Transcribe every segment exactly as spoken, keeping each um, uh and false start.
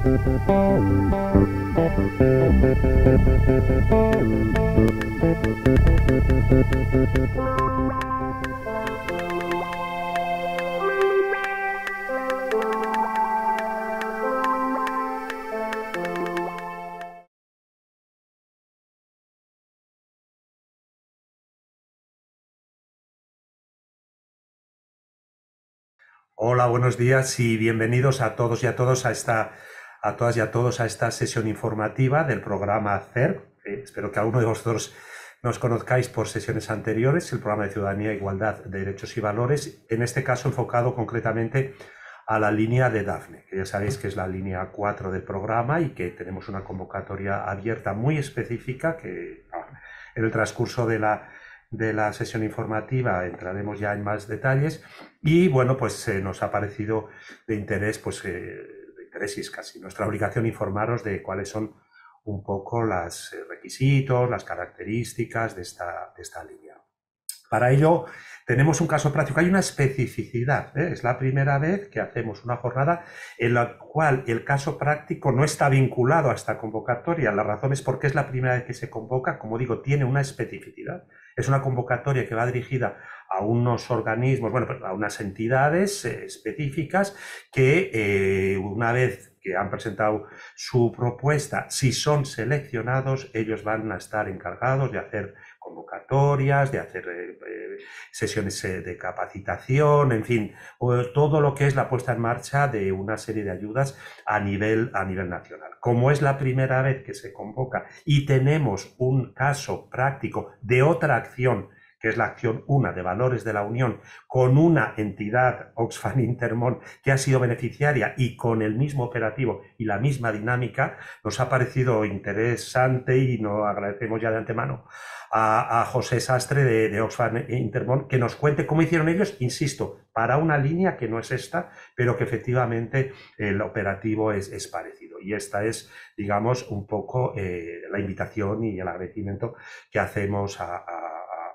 Hola, buenos días y bienvenidos a todos y a todos a esta, a todas y a todos a esta sesión informativa del programa C E R P. Eh, espero que alguno de vosotros nos conozcáis por sesiones anteriores, el programa de Ciudadanía, Igualdad de Derechos y Valores, en este caso enfocado concretamente a la línea de Dafne, que ya sabéis que es la línea cuatro del programa y que tenemos una convocatoria abierta muy específica que en el transcurso de la de la sesión informativa entraremos ya en más detalles y bueno, pues eh, nos ha parecido de interés, pues eh, de interés y es casi nuestra obligación informaros de cuáles son un poco los eh, requisitos, las características de esta, de esta línea. Para ello tenemos un caso práctico, hay una especificidad, ¿eh? Es la primera vez que hacemos una jornada en la cual el caso práctico no está vinculado a esta convocatoria. La razón es porque es la primera vez que se convoca, como digo, tiene una especificidad. Es una convocatoria que va dirigida a unos organismos, bueno, a unas entidades eh, específicas que eh, una vez que han presentado su propuesta, si son seleccionados, ellos van a estar encargados de hacer convocatorias, de hacer eh, eh, sesiones eh, de capacitación, en fin, todo lo que es la puesta en marcha de una serie de ayudas a nivel, a nivel nacional. Como es la primera vez que se convoca y tenemos un caso práctico de otra acción, que es la acción uno de Valores de la Unión, con una entidad, Oxfam Intermón, que ha sido beneficiaria y con el mismo operativo y la misma dinámica, nos ha parecido interesante y nos agradecemos ya de antemano a, a José Sastre de, de Oxfam Intermón que nos cuente cómo hicieron ellos, insisto, para una línea que no es esta, pero que efectivamente el operativo es, es parecido. Y esta es, digamos, un poco eh, la invitación y el agradecimiento que hacemos a, a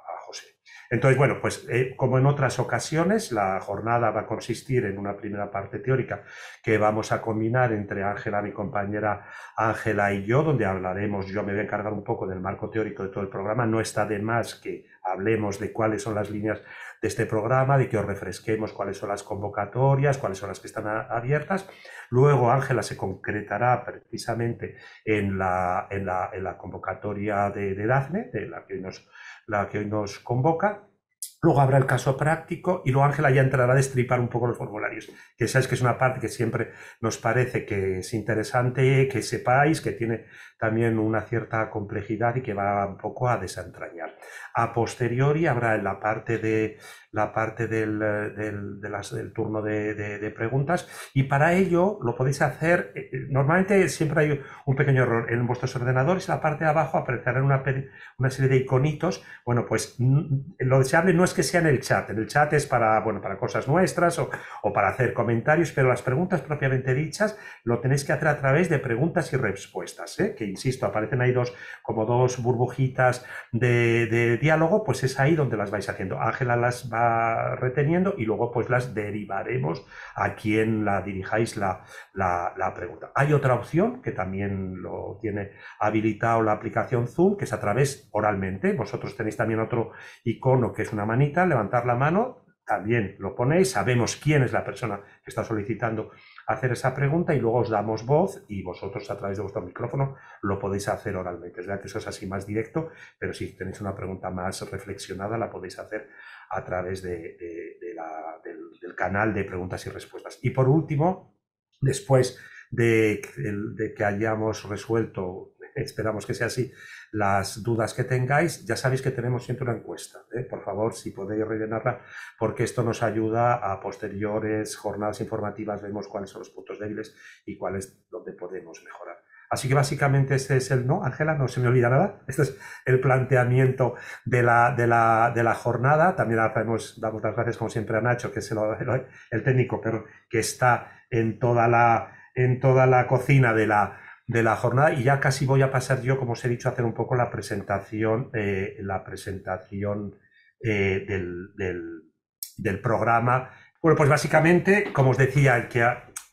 Entonces, bueno, pues eh, como en otras ocasiones, la jornada va a consistir en una primera parte teórica que vamos a combinar entre Ángela, mi compañera Ángela y yo, donde hablaremos, yo me voy a encargar un poco del marco teórico de todo el programa. No está de más que hablemos de cuáles son las líneas de este programa, de que os refresquemos cuáles son las convocatorias, cuáles son las que están abiertas. Luego Ángela se concretará precisamente en la, en la, en la convocatoria de, de Dafne, de la que nos la que hoy nos convoca. Luego habrá el caso práctico y luego Ángela ya entrará a destripar un poco los formularios, que sabes que es una parte que siempre nos parece que es interesante, que sepáis, que tiene también una cierta complejidad y que va un poco a desentrañar. A posteriori habrá en la parte de la parte del, del, de las, del turno de, de, de preguntas y para ello lo podéis hacer, eh, normalmente siempre hay un pequeño error en vuestros ordenadores, en la parte de abajo aparecerán una, una serie de iconitos. Bueno, pues lo deseable no es que sea en el chat, en el chat es para, bueno, para cosas nuestras o, o para hacer comentarios, pero las preguntas propiamente dichas lo tenéis que hacer a través de preguntas y respuestas, ¿eh? Que insisto, aparecen ahí dos, como dos burbujitas de, de diálogo, pues es ahí donde las vais haciendo. Ángela las va reteniendo y luego pues las derivaremos a quien la dirijáis la, la, la pregunta. Hay otra opción que también lo tiene habilitado la aplicación Zoom, que es a través oralmente. Vosotros tenéis también otro icono que es una manita, levantar la mano, también lo ponéis, sabemos quién es la persona que está solicitando hacer esa pregunta y luego os damos voz y vosotros a través de vuestro micrófono lo podéis hacer oralmente. Es verdad que eso es así más directo, pero si tenéis una pregunta más reflexionada la podéis hacer a través de, de, de la, del, del canal de preguntas y respuestas. Y por último, después de, de que hayamos resuelto, esperamos que sea así, las dudas que tengáis, ya sabéis que tenemos siempre una encuesta, ¿eh? Por favor, si podéis rellenarla, porque esto nos ayuda a posteriores jornadas informativas, vemos cuáles son los puntos débiles y cuáles donde podemos mejorar. Así que básicamente este es el no, Ángela, no se me olvida nada. Este es el planteamiento de la, de la, de la jornada. También hacemos, damos las gracias como siempre a Nacho, que es el, el, el técnico, pero que está en toda la, en toda la cocina de la, de la jornada. Y ya casi voy a pasar yo, como os he dicho, a hacer un poco la presentación, eh, la presentación eh, del, del, del programa. Bueno, pues básicamente, como os decía, el que ha,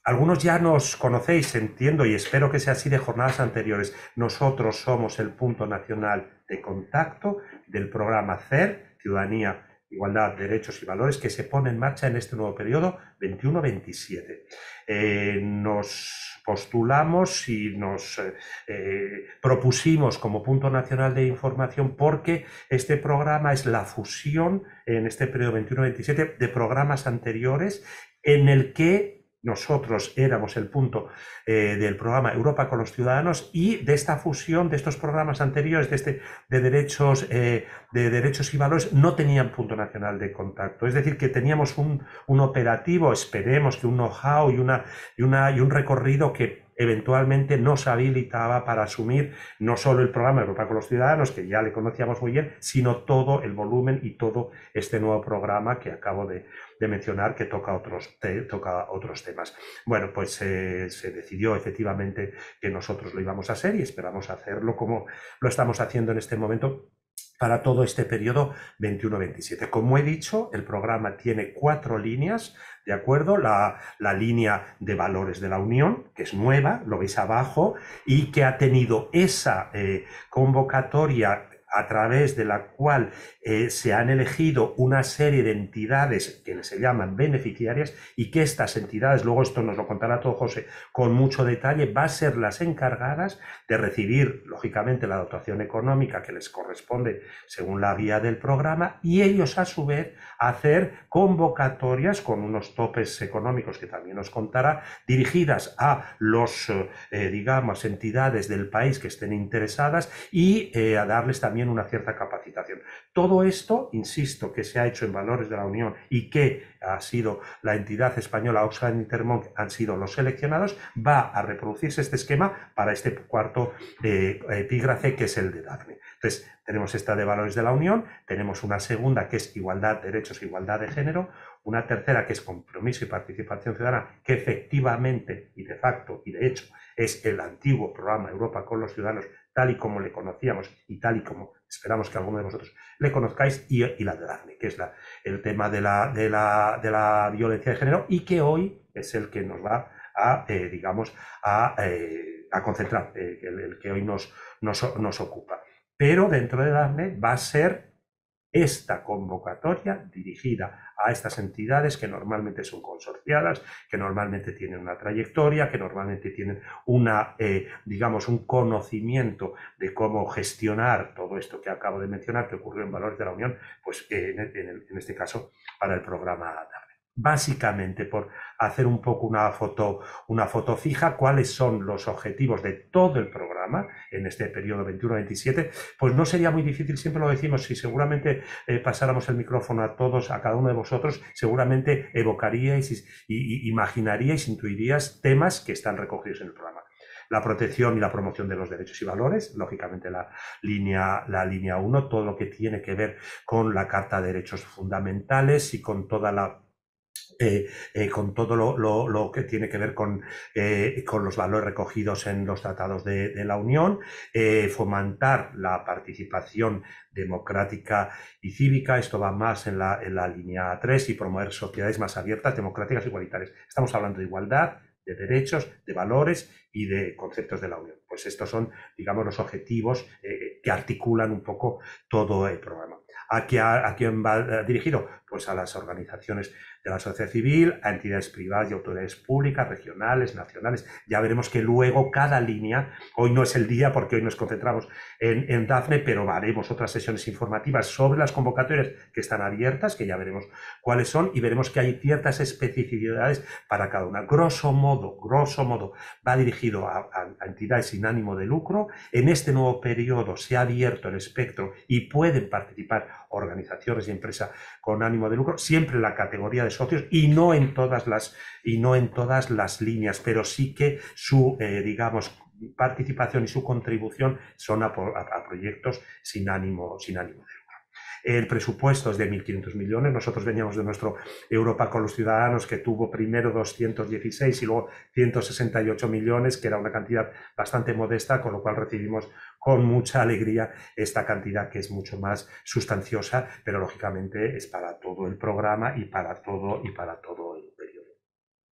Algunos ya nos conocéis, entiendo, y espero que sea así de jornadas anteriores. Nosotros somos el punto nacional de contacto del programa C E R, Ciudadanía, Igualdad, Derechos y Valores, que se pone en marcha en este nuevo periodo veintiuno veintisiete. Eh, nos postulamos y nos eh, propusimos como punto nacional de información porque este programa es la fusión en este periodo veintiuno veintisiete de programas anteriores en el que nosotros éramos el punto eh, del programa Europa con los Ciudadanos, y de esta fusión de estos programas anteriores de, este, de, derechos, eh, de derechos y valores no tenían punto nacional de contacto. Es decir, que teníamos un, un operativo, esperemos que un know-how y, una, y, una, y un recorrido que eventualmente nos habilitaba para asumir no solo el programa Europa con los Ciudadanos, que ya le conocíamos muy bien, sino todo el volumen y todo este nuevo programa que acabo de, de mencionar, que toca otros, te, toca otros temas. Bueno, pues eh, se decidió efectivamente que nosotros lo íbamos a hacer y esperamos hacerlo como lo estamos haciendo en este momento para todo este periodo veintiuno veintisiete. Como he dicho, el programa tiene cuatro líneas, ¿de acuerdo? La, la línea de valores de la Unión, que es nueva, lo veis abajo, y que ha tenido esa eh, convocatoria a través de la cual eh, se han elegido una serie de entidades que se llaman beneficiarias, y que estas entidades, luego esto nos lo contará todo José con mucho detalle, va a ser las encargadas de recibir, lógicamente, la dotación económica que les corresponde según la guía del programa, y ellos a su vez hacer convocatorias con unos topes económicos que también nos contará, dirigidas a los, eh, digamos, entidades del país que estén interesadas, y eh, a darles también una cierta capacitación. Todo esto, insisto, que se ha hecho en Valores de la Unión y que ha sido la entidad española Oxfam Intermón, han sido los seleccionados, va a reproducirse este esquema para este cuarto eh, epígrafe, que es el de Dafne. Entonces, tenemos esta de Valores de la Unión, tenemos una segunda que es Igualdad, Derechos e Igualdad de Género, una tercera que es Compromiso y Participación Ciudadana, que efectivamente y de facto y de hecho es el antiguo programa Europa con los Ciudadanos, tal y como le conocíamos y tal y como esperamos que alguno de vosotros le conozcáis, y, y la de Dafne, que es la, el tema de la, de, la, de la violencia de género, y que hoy es el que nos va a, eh, digamos, a, eh, a concentrar, eh, el, el que hoy nos, nos, nos ocupa. Pero dentro de Dafne va a ser esta convocatoria dirigida a estas entidades que normalmente son consorciadas, que normalmente tienen una trayectoria, que normalmente tienen una, eh, digamos, un conocimiento de cómo gestionar todo esto que acabo de mencionar, que ocurrió en Valores de la Unión, pues eh, en, en, en este caso para el programa Dafne. Básicamente, por hacer un poco una foto, una foto fija, cuáles son los objetivos de todo el programa en este periodo veintiuno veintisiete, pues no sería muy difícil, siempre lo decimos, si seguramente eh, pasáramos el micrófono a todos, a cada uno de vosotros, seguramente evocaríais y, y, y imaginaríais, intuiríais temas que están recogidos en el programa. La protección y la promoción de los derechos y valores, lógicamente la línea, la línea uno, todo lo que tiene que ver con la Carta de Derechos Fundamentales y con toda la Eh, eh, con todo lo, lo, lo que tiene que ver con, eh, con los valores recogidos en los tratados de, de la Unión, eh, fomentar la participación democrática y cívica, esto va más en la, en la línea tres, y promover sociedades más abiertas, democráticas e igualitarias. Estamos hablando de igualdad, de derechos, de valores y de conceptos de la Unión. Pues estos son, digamos, los objetivos eh, que articulan un poco todo el programa. ¿A, qué, a, a quién va dirigido? Pues a las organizaciones de la sociedad civil, a entidades privadas y autoridades públicas, regionales, nacionales. Ya veremos que luego cada línea, hoy no es el día porque hoy nos concentramos en, en Dafne, pero haremos otras sesiones informativas sobre las convocatorias que están abiertas, que ya veremos cuáles son, y veremos que hay ciertas especificidades para cada una. Grosso modo, grosso modo, va dirigido a, a, a entidades sin ánimo de lucro. En este nuevo periodo se ha abierto el espectro y pueden participar organizaciones y empresas con ánimo de lucro, siempre en la categoría de socios y no en todas las, y no en todas las líneas, pero sí que su, eh, digamos, participación y su contribución son a, a, a proyectos sin ánimo, sin ánimo de lucro. El presupuesto es de mil quinientos millones. Nosotros veníamos de nuestro Europa con los Ciudadanos, que tuvo primero doscientos dieciséis y luego ciento sesenta y ocho millones, que era una cantidad bastante modesta, con lo cual recibimos con mucha alegría esta cantidad, que es mucho más sustanciosa, pero lógicamente es para todo el programa y para todo, y para todo el periodo.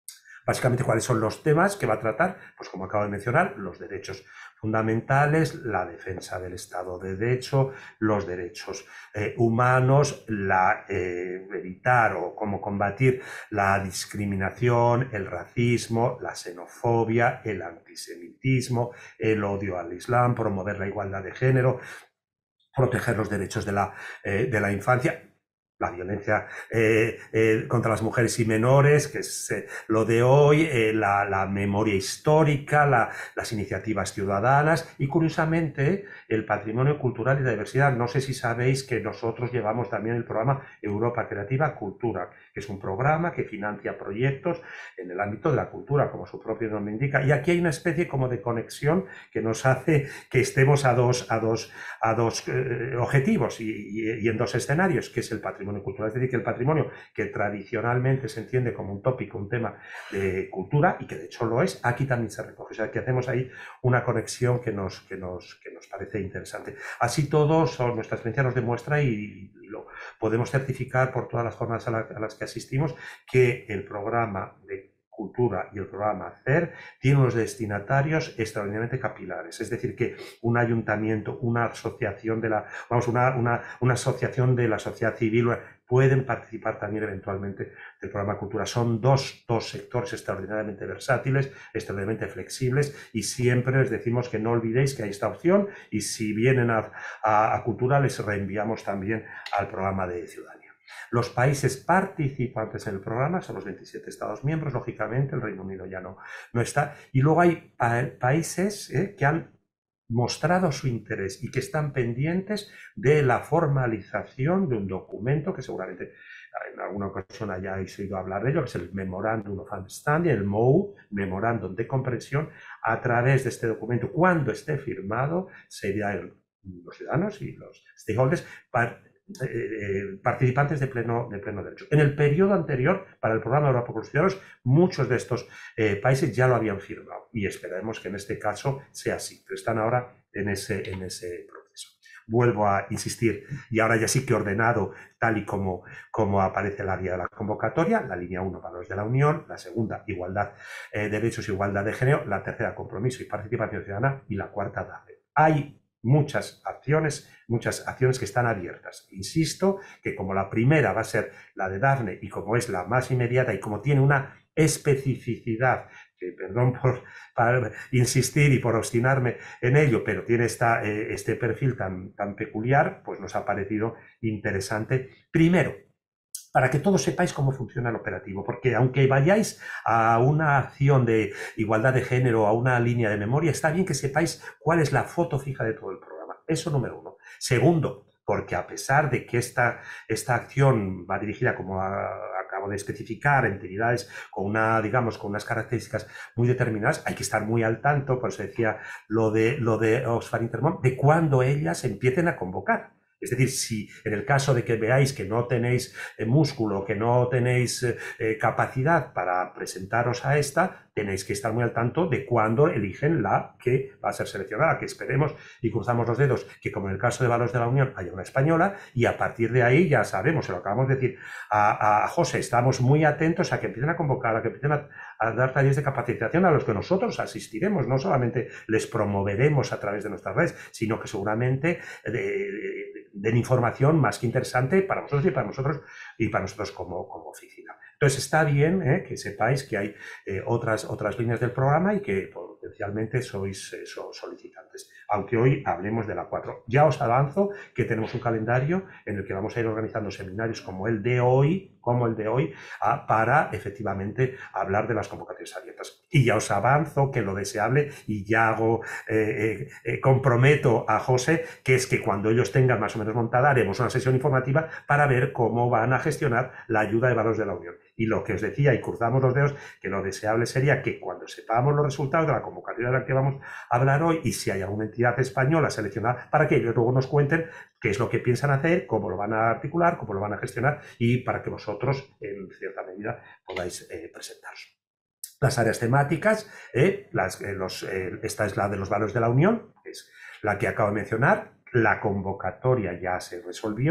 Básicamente, ¿cuáles son los temas que va a tratar? Pues como acabo de mencionar, los derechos fundamentales, la defensa del Estado de Derecho, los derechos eh, humanos, la, eh, evitar o cómo combatir la discriminación, el racismo, la xenofobia, el antisemitismo, el odio al Islam, promover la igualdad de género, proteger los derechos de la, eh, de la infancia, la violencia eh, eh, contra las mujeres y menores, que es eh, lo de hoy, eh, la, la memoria histórica, la, las iniciativas ciudadanas y, curiosamente, el patrimonio cultural y la diversidad. No sé si sabéis que nosotros llevamos también el programa Europa Creativa Cultura, que es un programa que financia proyectos en el ámbito de la cultura, como su propio nombre indica. Y aquí hay una especie como de conexión que nos hace que estemos a dos, a dos, a dos eh, objetivos y, y, y en dos escenarios, que es el patrimonio cultural, es decir, que el patrimonio que tradicionalmente se entiende como un tópico, un tema de cultura, y que de hecho lo es, aquí también se recoge. O sea, que hacemos ahí una conexión que nos, que nos, que nos parece interesante. Así todo, son, nuestra experiencia nos demuestra, y, y lo podemos certificar por todas las jornadas a, la, a las que asistimos, que el programa de cultura y el programa CER tiene unos destinatarios extraordinariamente capilares, es decir, que un ayuntamiento, una asociación de la, vamos, una, una, una asociación de la sociedad civil pueden participar también eventualmente del programa Cultura. Son dos, dos sectores extraordinariamente versátiles, extraordinariamente flexibles, y siempre les decimos que no olvidéis que hay esta opción, y si vienen a, a, a Cultura les reenviamos también al programa de ciudadanía. Los países participantes en el programa son los veintisiete Estados miembros, lógicamente el Reino Unido ya no, no está, y luego hay pa países eh, que han mostrado su interés y que están pendientes de la formalización de un documento que seguramente en alguna ocasión hayáis oído hablar de ello, que es el Memorandum of Understanding, el M O U, Memorándum de Comprensión. A través de este documento, cuando esté firmado, serían los ciudadanos y los stakeholders Eh, participantes de pleno, de pleno derecho. En el periodo anterior, para el programa Europa por los Ciudadanos, muchos de estos eh, países ya lo habían firmado, y esperemos que en este caso sea así, pero están ahora en ese, en ese proceso. Vuelvo a insistir, y ahora ya sí que ordenado tal y como, como aparece la guía de la convocatoria: la línea uno, valores de la Unión; la segunda, igualdad, eh, derechos e igualdad de género; la tercera, compromiso y participación ciudadana; y la cuarta, DAFNE. Hay muchas acciones, muchas acciones que están abiertas. Insisto que como la primera va a ser la de DAFNE, y como es la más inmediata y como tiene una especificidad, que perdón por, por insistir y por obstinarme en ello, pero tiene esta, eh, este perfil tan, tan peculiar, pues nos ha parecido interesante. Primero, para que todos sepáis cómo funciona el operativo, porque aunque vayáis a una acción de igualdad de género, a una línea de memoria, está bien que sepáis cuál es la foto fija de todo el programa. Eso número uno. Segundo, porque a pesar de que esta, esta acción va dirigida, como a, acabo de especificar, entidades con una, digamos, con unas características muy determinadas, hay que estar muy al tanto, por eso decía lo de, lo de Oxfam Intermón, de cuando ellas empiecen a convocar. Es decir, si en el caso de que veáis que no tenéis eh, músculo, que no tenéis eh, capacidad para presentaros a esta, tenéis que estar muy al tanto de cuándo eligen la que va a ser seleccionada, que esperemos y cruzamos los dedos que, como en el caso de Valores de la Unión, haya una española, y a partir de ahí ya sabemos, se lo acabamos de decir a, a José, estamos muy atentos a que empiecen a convocar, a que empiecen a, a dar talleres de capacitación a los que nosotros asistiremos. No solamente les promoveremos a través de nuestras redes, sino que seguramente de, de, den información más que interesante para vosotros y para nosotros y para nosotros como, como oficina. Entonces está bien eh, que sepáis que hay eh, otras, otras líneas del programa y que potencialmente sois eh, solicitantes, aunque hoy hablemos de la cuatro. Ya os avanzo que tenemos un calendario en el que vamos a ir organizando seminarios como el de hoy, como el de hoy, a, para efectivamente hablar de las convocatorias abiertas. Y ya os avanzo que lo deseable, y ya hago, eh, eh, comprometo a José, que es que cuando ellos tengan más o menos montada, haremos una sesión informativa para ver cómo van a gestionar la ayuda de Valores de la Unión. Y lo que os decía, y cruzamos los dedos, que lo deseable sería que cuando sepamos los resultados de la convocatoria de la que vamos a hablar hoy, y si hay alguna entidad española seleccionada, para que ellos luego nos cuenten qué es lo que piensan hacer, cómo lo van a articular, cómo lo van a gestionar, y para que vosotros, en cierta medida, podáis eh, presentaros. Las áreas temáticas, eh, las, eh, los, eh, esta es la de los valores de la Unión, es la que acabo de mencionar. La convocatoria ya se resolvió,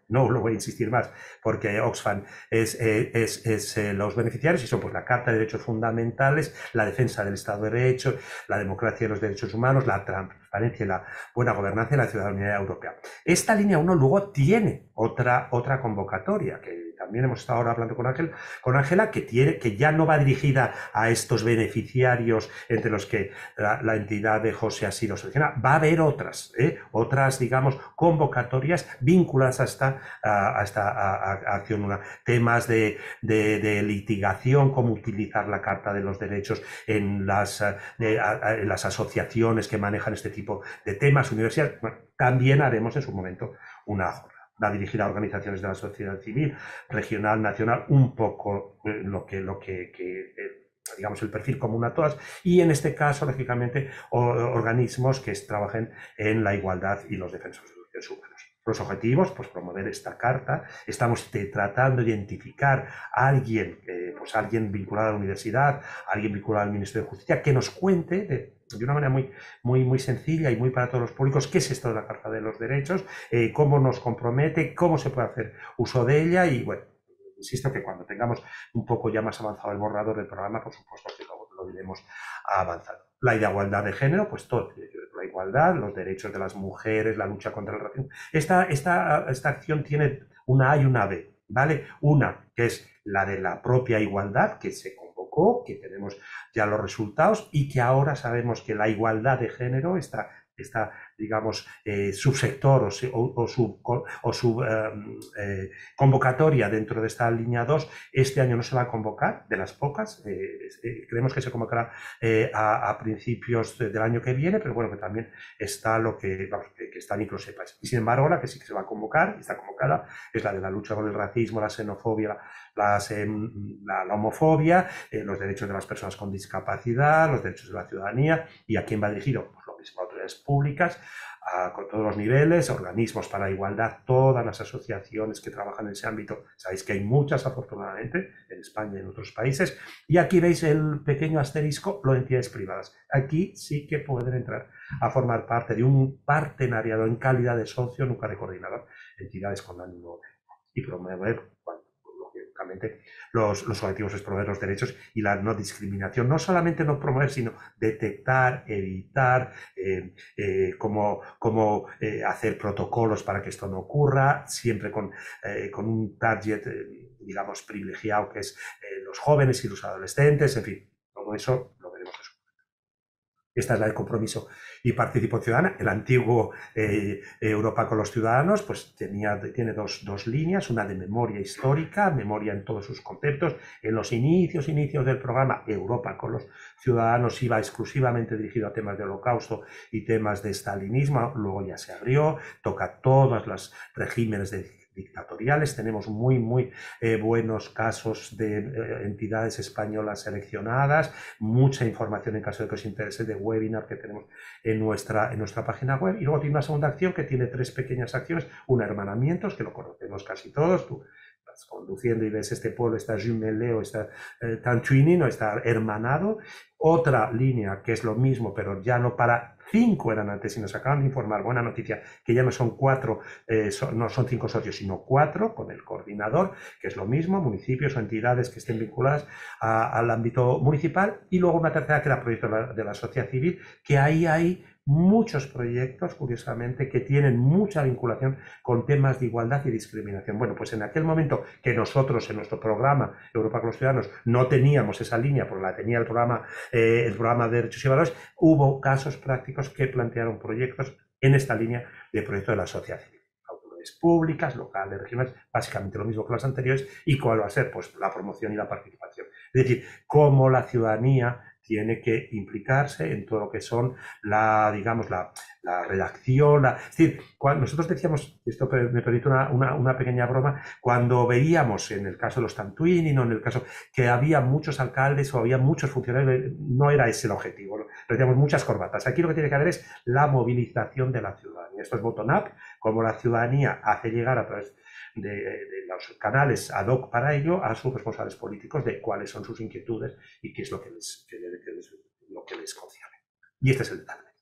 no lo voy a insistir más, porque Oxfam es, eh, es, es eh, los beneficiarios y son pues la Carta de Derechos Fundamentales, la defensa del Estado de Derecho, la democracia y los derechos humanos, la transparencia y la buena gobernanza y la ciudadanía europea. Esta línea uno luego tiene otra, otra convocatoria, que también hemos estado ahora hablando con Ángel, con Ángela, que, tiene, que ya no va dirigida a estos beneficiarios entre los que la, la entidad de José ha sido seleccionada. Va a haber otras, ¿eh? otras, digamos, convocatorias vinculadas a esta, a, a esta a, a acción, una, temas de, de, de litigación, cómo utilizar la Carta de los Derechos en las, de, a, en las asociaciones que manejan este tipo de temas, universidades. Bueno, también haremos en su momento una jornada. Va dirigida a organizaciones de la sociedad civil, regional, nacional, un poco eh, lo que, lo que, que eh, digamos, el perfil común a todas, y en este caso, lógicamente, o, organismos que trabajen en la igualdad y los defensores de los derechos humanos. Los objetivos, pues promover esta carta. Estamos tratando de identificar a alguien, eh, pues alguien vinculado a la universidad, alguien vinculado al Ministerio de Justicia, que nos cuente de, de una manera muy, muy, muy sencilla y muy para todos los públicos qué es esto de la Carta de los Derechos, eh, cómo nos compromete, cómo se puede hacer uso de ella y, bueno, insisto que cuando tengamos un poco ya más avanzado el borrador del programa, por supuesto que lo, lo iremos avanzando. La igualdad de género, pues todo, la igualdad, los derechos de las mujeres, la lucha contra el racismo. Esta, esta, esta acción tiene una A y una B, ¿vale? Una, que es la de la propia igualdad, que se convocó, que tenemos ya los resultados y que ahora sabemos que la igualdad de género está... esta, digamos, eh, subsector o, o, o sub, o sub eh, eh, convocatoria dentro de esta línea dos, este año no se va a convocar, de las pocas, eh, eh, creemos que se convocará eh, a, a principios de, del año que viene, pero bueno, que también está lo que, vamos, que, que está Niclo sepas. Y sin embargo, la que sí que se va a convocar, y está convocada, es la de la lucha con el racismo, la xenofobia, la, las, eh, la, la homofobia, eh, los derechos de las personas con discapacidad, los derechos de la ciudadanía, y a quién va dirigido, pues lo mismo, a autoridades públicas, a, con todos los niveles, organismos para la igualdad, todas las asociaciones que trabajan en ese ámbito. Sabéis que hay muchas, afortunadamente, en España y en otros países. Y aquí veis el pequeño asterisco, lo de entidades privadas. Aquí sí que pueden entrar a formar parte de un partenariado en calidad de socio, nunca de coordinador, entidades con ánimo de y promover, bueno, lógicamente, los, los objetivos es promover los derechos y la no discriminación. No solamente no promover, sino detectar, evitar, eh, eh, cómo, cómo eh, hacer protocolos para que esto no ocurra, siempre con, eh, con un target, eh, digamos, privilegiado, que es eh, los jóvenes y los adolescentes, en fin, todo eso lo veremos después. Esta es la de compromiso y participación ciudadana. El antiguo eh, Europa con los ciudadanos pues tenía, tiene dos, dos líneas, una de memoria histórica, memoria en todos sus conceptos. En los inicios, inicios del programa, Europa con los ciudadanos iba exclusivamente dirigido a temas de holocausto y temas de stalinismo, luego ya se abrió, toca todos los regímenes de dictatoriales. Tenemos muy, muy eh, buenos casos de eh, entidades españolas seleccionadas, mucha información en caso de que os interese de webinar que tenemos en nuestra, en nuestra página web. Y luego tiene una segunda acción que tiene tres pequeñas acciones, un hermanamientos, que lo conocemos casi todos, tú estás conduciendo y ves este pueblo, está jumelé o está eh, tanchuini, no está hermanado. Otra línea que es lo mismo, pero ya no para cinco eran antes y nos acaban de informar, buena noticia, que ya no son cuatro, eh, son, no son cinco socios, sino cuatro con el coordinador, que es lo mismo, municipios o entidades que estén vinculadas a, al ámbito municipal. Y luego una tercera que era proyecto de la, de la sociedad civil, que ahí hay muchos proyectos, curiosamente, que tienen mucha vinculación con temas de igualdad y discriminación. Bueno, pues en aquel momento que nosotros en nuestro programa Europa con los Ciudadanos no teníamos esa línea, porque la tenía el programa, eh, el programa de Derechos y Valores, hubo casos prácticos que plantearon proyectos en esta línea de proyecto de la sociedad civil. Autoridades públicas, locales, regionales, básicamente lo mismo que las anteriores. ¿Y cuál va a ser? Pues la promoción y la participación. Es decir, cómo la ciudadanía tiene que implicarse en todo lo que son la, digamos, la, la redacción. La, es decir, cuando nosotros decíamos, esto me permite una, una, una pequeña broma, cuando veíamos en el caso de los Tantuini, no en el caso que había muchos alcaldes o había muchos funcionarios, no era ese el objetivo, ¿no? Decíamos muchas corbatas. Aquí lo que tiene que haber es la movilización de la ciudadanía. Esto es bottom-up, como la ciudadanía hace llegar a través De, de los canales ad hoc para ello a sus responsables políticos de cuáles son sus inquietudes y qué es lo que les, que, que les, lo que les concierne. Y este es el detalle.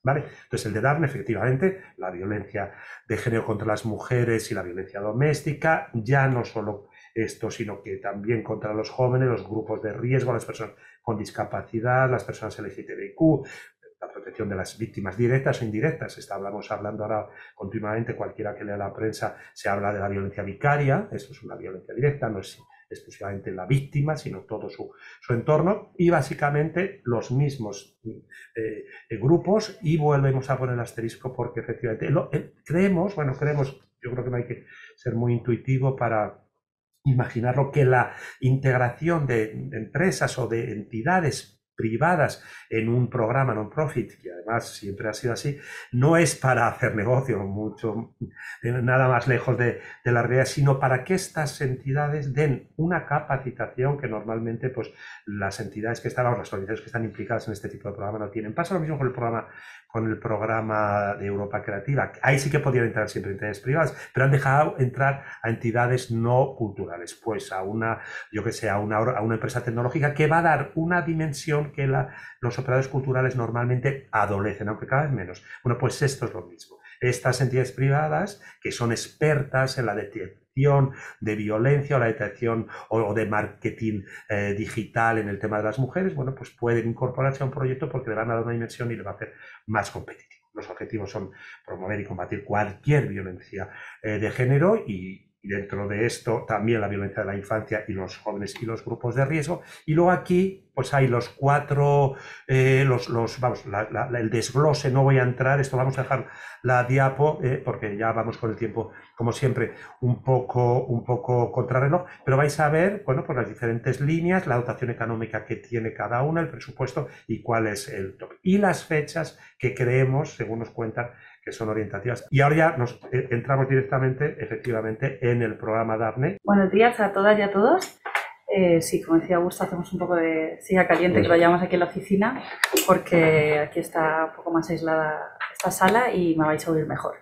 ¿vale? Entonces, el de Dafne, efectivamente, la violencia de género contra las mujeres y la violencia doméstica, ya no solo esto, sino que también contra los jóvenes, los grupos de riesgo, las personas con discapacidad, las personas L G T B Q, la protección de las víctimas directas o indirectas. Estamos hablando ahora continuamente, cualquiera que lea la prensa, se habla de la violencia vicaria. Esto es una violencia directa, no es exclusivamente la víctima, sino todo su, su entorno, y básicamente los mismos eh, eh, grupos, y volvemos a poner el asterisco porque efectivamente lo, eh, creemos, bueno, creemos, yo creo que no hay que ser muy intuitivo para imaginarlo, que la integración de, de empresas o de entidades privadas en un programa non-profit, que además siempre ha sido así, no es para hacer negocio, mucho, nada más lejos de, de la realidad, sino para que estas entidades den una capacitación que normalmente pues, las entidades que están, las organizaciones que están implicadas en este tipo de programa no tienen. Pasa lo mismo con el programa, con el programa de Europa Creativa. Ahí sí que podían entrar siempre entidades privadas, pero han dejado entrar a entidades no culturales, pues a una, yo que sé, a una, a una empresa tecnológica que va a dar una dimensión que la, los operadores culturales normalmente adolecen, aunque cada vez menos. Bueno, pues esto es lo mismo. Estas entidades privadas, que son expertas en la detección de violencia o la detección o de marketing eh, digital en el tema de las mujeres, bueno, pues pueden incorporarse a un proyecto porque le van a dar una dimensión y le va a hacer más competitivo. Los objetivos son promover y combatir cualquier violencia eh, de género y, y dentro de esto también la violencia de la infancia y los jóvenes y los grupos de riesgo. Y luego aquí pues hay los cuatro, eh, los, los, vamos, la, la, el desglose, no voy a entrar, esto vamos a dejar la diapo eh, porque ya vamos con el tiempo, como siempre, un poco, un poco contrarreloj, pero vais a ver, bueno, pues las diferentes líneas, la dotación económica que tiene cada una, el presupuesto y cuál es el top. Y las fechas que creemos, según nos cuentan, que son orientativas. Y ahora ya nos eh, entramos directamente, efectivamente, en el programa Dafne. Buenos días a todas y a todos. Eh, sí, como decía Augusto, hacemos un poco de silla caliente, pues, que lo llamamos aquí en la oficina, porque aquí está un poco más aislada esta sala y me vais a oír mejor.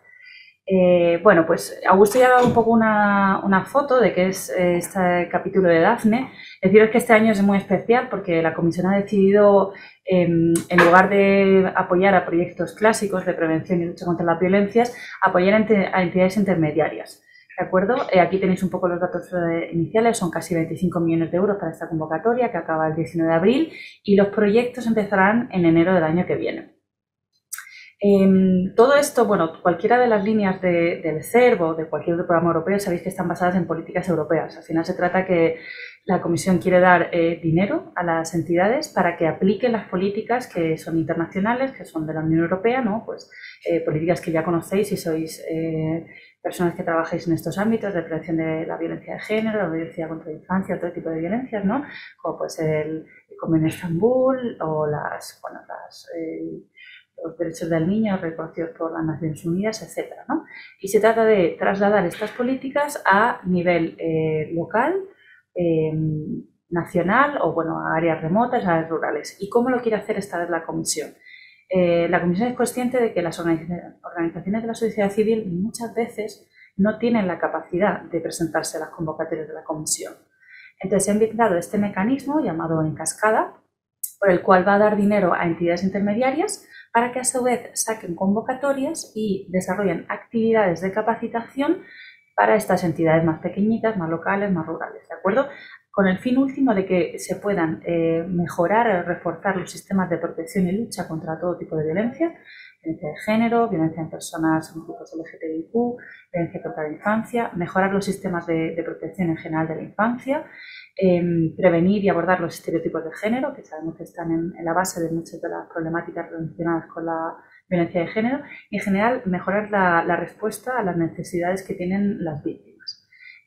Eh, bueno, pues Augusto ya ha dado un poco una, una foto de qué es eh, este capítulo de Dafne. Deciros que este año es muy especial porque la Comisión ha decidido, eh, en lugar de apoyar a proyectos clásicos de prevención y lucha contra las violencias, apoyar a entidades intermediarias. ¿De acuerdo? Eh, aquí tenéis un poco los datos eh, iniciales, son casi veinticinco millones de euros para esta convocatoria que acaba el diecinueve de abril y los proyectos empezarán en enero del año que viene. Eh, todo esto, bueno, cualquiera de las líneas de, del C E R B o de cualquier otro programa europeo sabéis que están basadas en políticas europeas. Al final se trata que la Comisión quiere dar eh, dinero a las entidades para que apliquen las políticas que son internacionales, que son de la Unión Europea, ¿no? Pues eh, políticas que ya conocéis si sois eh, personas que trabajáis en estos ámbitos de prevención de la violencia de género, la violencia contra la infancia, otro tipo de violencias, ¿no? Como puede ser el, el Convenio de Estambul o las, bueno, las eh, los derechos del niño reconocidos por las Naciones Unidas, etcétera, ¿no? Y se trata de trasladar estas políticas a nivel eh, local, eh, nacional o bueno, a áreas remotas, a áreas rurales. ¿Y cómo lo quiere hacer esta vez la Comisión? Eh, la Comisión es consciente de que las organizaciones de la sociedad civil muchas veces no tienen la capacidad de presentarse a las convocatorias de la Comisión. Entonces se ha inventado este mecanismo llamado en cascada, por el cual va a dar dinero a entidades intermediarias para que a su vez saquen convocatorias y desarrollen actividades de capacitación para estas entidades más pequeñitas, más locales, más rurales, ¿de acuerdo? Con el fin último de que se puedan eh, mejorar o reforzar los sistemas de protección y lucha contra todo tipo de violencia, violencia de género, violencia en personas en grupos L G T B I Q, violencia contra la infancia, mejorar los sistemas de, de protección en general de la infancia, eh, prevenir y abordar los estereotipos de género, que sabemos que están en, en la base de muchas de las problemáticas relacionadas con la violencia de género, y en general mejorar la, la respuesta a las necesidades que tienen las víctimas.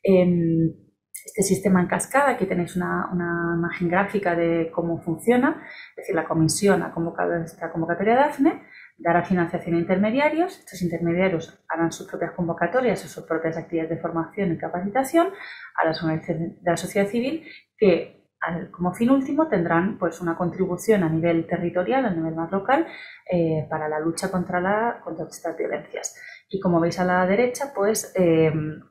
Eh, Este sistema en cascada, aquí tenéis una, una imagen gráfica de cómo funciona, es decir, la Comisión ha convocado esta convocatoria Dafne, dará financiación a intermediarios, estos intermediarios harán sus propias convocatorias o sus propias actividades de formación y capacitación a las organizaciones de la sociedad civil que, como fin último, tendrán pues, una contribución a nivel territorial, a nivel más local, eh, para la lucha contra, la, contra estas violencias. Y como veis a la derecha, pues eh,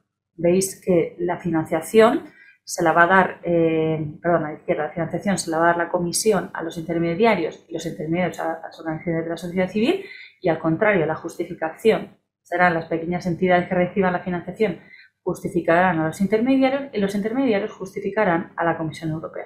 veis que la financiación se la va a dar, eh, perdón, a la izquierda, la financiación se la va a dar la Comisión a los intermediarios y los intermediarios a las organizaciones de la sociedad civil, Y al contrario, la justificación serán las pequeñas entidades que reciban la financiación, justificarán a los intermediarios y los intermediarios justificarán a la Comisión Europea.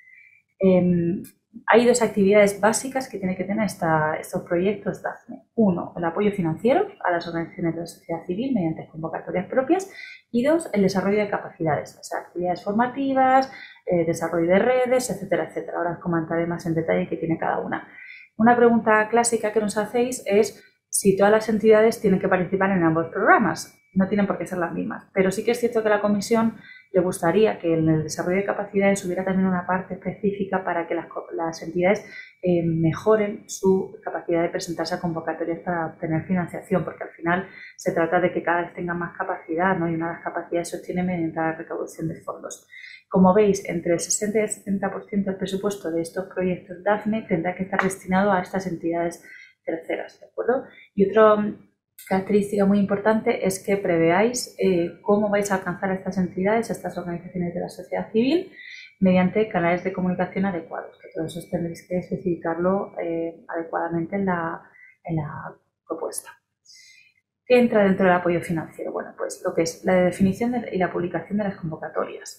Eh, hay dos actividades básicas que tienen que tener esta, estos proyectos Daphne. Uno, el apoyo financiero a las organizaciones de la sociedad civil mediante convocatorias propias. Y dos, el desarrollo de capacidades, o sea, actividades formativas, eh, desarrollo de redes, etcétera, etcétera. Ahora os comentaré más en detalle qué tiene cada una. Una pregunta clásica que nos hacéis es si todas las entidades tienen que participar en ambos programas. No tienen por qué ser las mismas, pero sí que es cierto que la Comisión le gustaría que en el desarrollo de capacidades hubiera también una parte específica para que las, las entidades eh, mejoren su capacidad de presentarse a convocatorias para obtener financiación, porque al final se trata de que cada vez tengan más capacidad, ¿no? Y una de las capacidades se obtiene mediante la recaudación de fondos. Como veis, entre el sesenta y el setenta por ciento del presupuesto de estos proyectos Daphne tendrá que estar destinado a estas entidades terceras, ¿de acuerdo? Y otra característica muy importante es que preveáis eh, cómo vais a alcanzar a estas entidades, a estas organizaciones de la sociedad civil, mediante canales de comunicación adecuados, que todo eso tendréis que especificarlo eh, adecuadamente en la, en la propuesta. ¿Qué entra dentro del apoyo financiero? Bueno, pues lo que es la definición de, y la publicación de las convocatorias.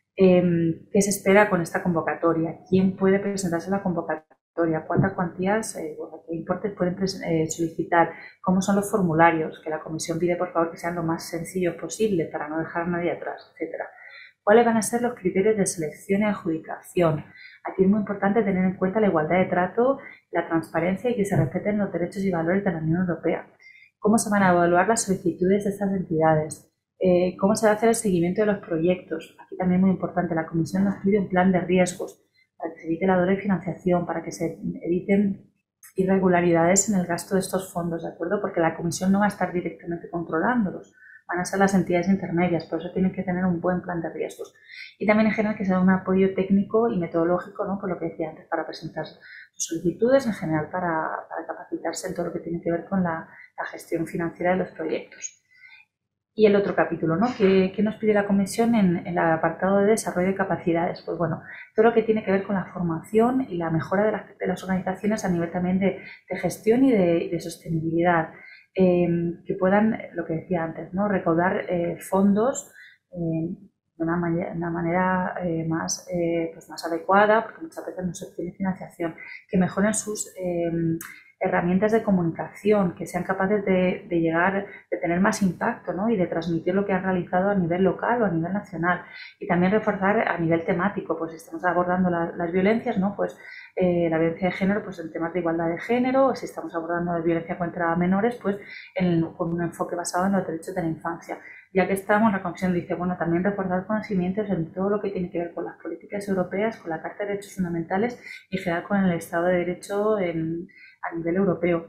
Eh, ¿Qué se espera con esta convocatoria? ¿Quién puede presentarse a la convocatoria? ¿Cuántas cuantías, eh, bueno, qué importes pueden eh, solicitar? ¿Cómo son los formularios? Que la Comisión pide, por favor, que sean lo más sencillos posible para no dejar a nadie atrás, etcétera. ¿Cuáles van a ser los criterios de selección y adjudicación? Aquí es muy importante tener en cuenta la igualdad de trato, la transparencia y que se respeten los derechos y valores de la Unión Europea. ¿Cómo se van a evaluar las solicitudes de estas entidades? Eh, ¿Cómo se va a hacer el seguimiento de los proyectos? Aquí también muy importante, la Comisión nos pide un plan de riesgos para que se evite la doble financiación, para que se eviten irregularidades en el gasto de estos fondos, ¿de acuerdo? Porque la Comisión no va a estar directamente controlándolos, van a ser las entidades intermedias, por eso tienen que tener un buen plan de riesgos. Y también en general que sea un apoyo técnico y metodológico, ¿no? Por lo que decía antes, para presentar sus solicitudes, en general para, para capacitarse en todo lo que tiene que ver con la, la gestión financiera de los proyectos. Y el otro capítulo, ¿no? ¿Qué, qué nos pide la Comisión en, en el apartado de desarrollo de capacidades? Pues bueno, todo lo que tiene que ver con la formación y la mejora de las, de las organizaciones a nivel también de, de gestión y de, de sostenibilidad. Eh, que puedan, lo que decía antes, ¿no? Recaudar eh, fondos eh, de una, man una manera eh, más, eh, pues más adecuada, porque muchas veces no se obtiene financiación, que mejoren sus eh, herramientas de comunicación, que sean capaces de, de llegar, de tener más impacto, ¿no? Y de transmitir lo que han realizado a nivel local o a nivel nacional. Y también reforzar a nivel temático, pues si estamos abordando la, las violencias, ¿no? Pues eh, la violencia de género, pues en temas de igualdad de género, o si estamos abordando la violencia contra menores, pues en, con un enfoque basado en los derechos de la infancia. Ya que estamos, la Comisión dice, bueno, también reforzar conocimientos en todo lo que tiene que ver con las políticas europeas, con la Carta de Derechos Fundamentales y en general con el Estado de Derecho en, a nivel europeo.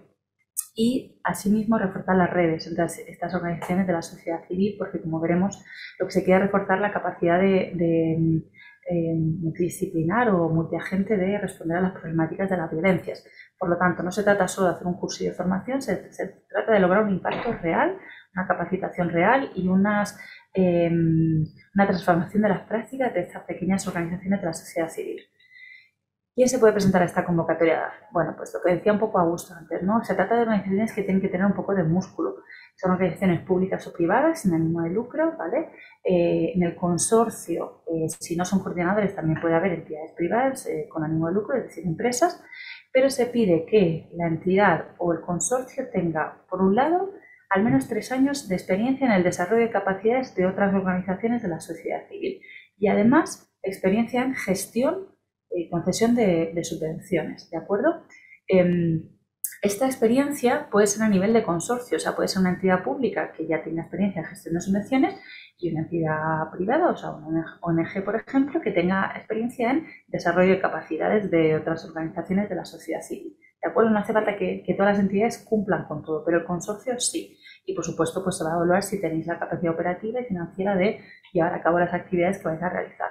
Y asimismo reforzar las redes entre estas organizaciones de la sociedad civil, porque como veremos, lo que se quiere es reforzar la capacidad de, de eh, multidisciplinar o multiagente de responder a las problemáticas de las violencias. Por lo tanto, no se trata solo de hacer un curso de formación, se, se trata de lograr un impacto real, una capacitación real y unas, eh, una transformación de las prácticas de estas pequeñas organizaciones de la sociedad civil. ¿Quién se puede presentar a esta convocatoria? Bueno, pues lo que decía un poco Augusto antes, ¿no? Se trata de organizaciones que tienen que tener un poco de músculo. Son organizaciones públicas o privadas, sin ánimo de lucro, ¿vale? Eh, en el consorcio, eh, si no son coordinadores, también puede haber entidades privadas eh, con ánimo de lucro, es decir, empresas, pero se pide que la entidad o el consorcio tenga, por un lado, al menos tres años de experiencia en el desarrollo de capacidades de otras organizaciones de la sociedad civil y además experiencia en gestión y concesión de, de subvenciones, ¿de acuerdo? Eh, esta experiencia puede ser a nivel de consorcio, o sea, puede ser una entidad pública que ya tenga experiencia en gestión de subvenciones y una entidad privada, o sea, una O N G, por ejemplo, que tenga experiencia en desarrollo de capacidades de otras organizaciones de la sociedad civil. ¿De acuerdo? No hace falta que, que todas las entidades cumplan con todo, pero el consorcio sí. Y, por supuesto, pues se va a evaluar si tenéis la capacidad operativa y financiera de llevar a cabo las actividades que vais a realizar.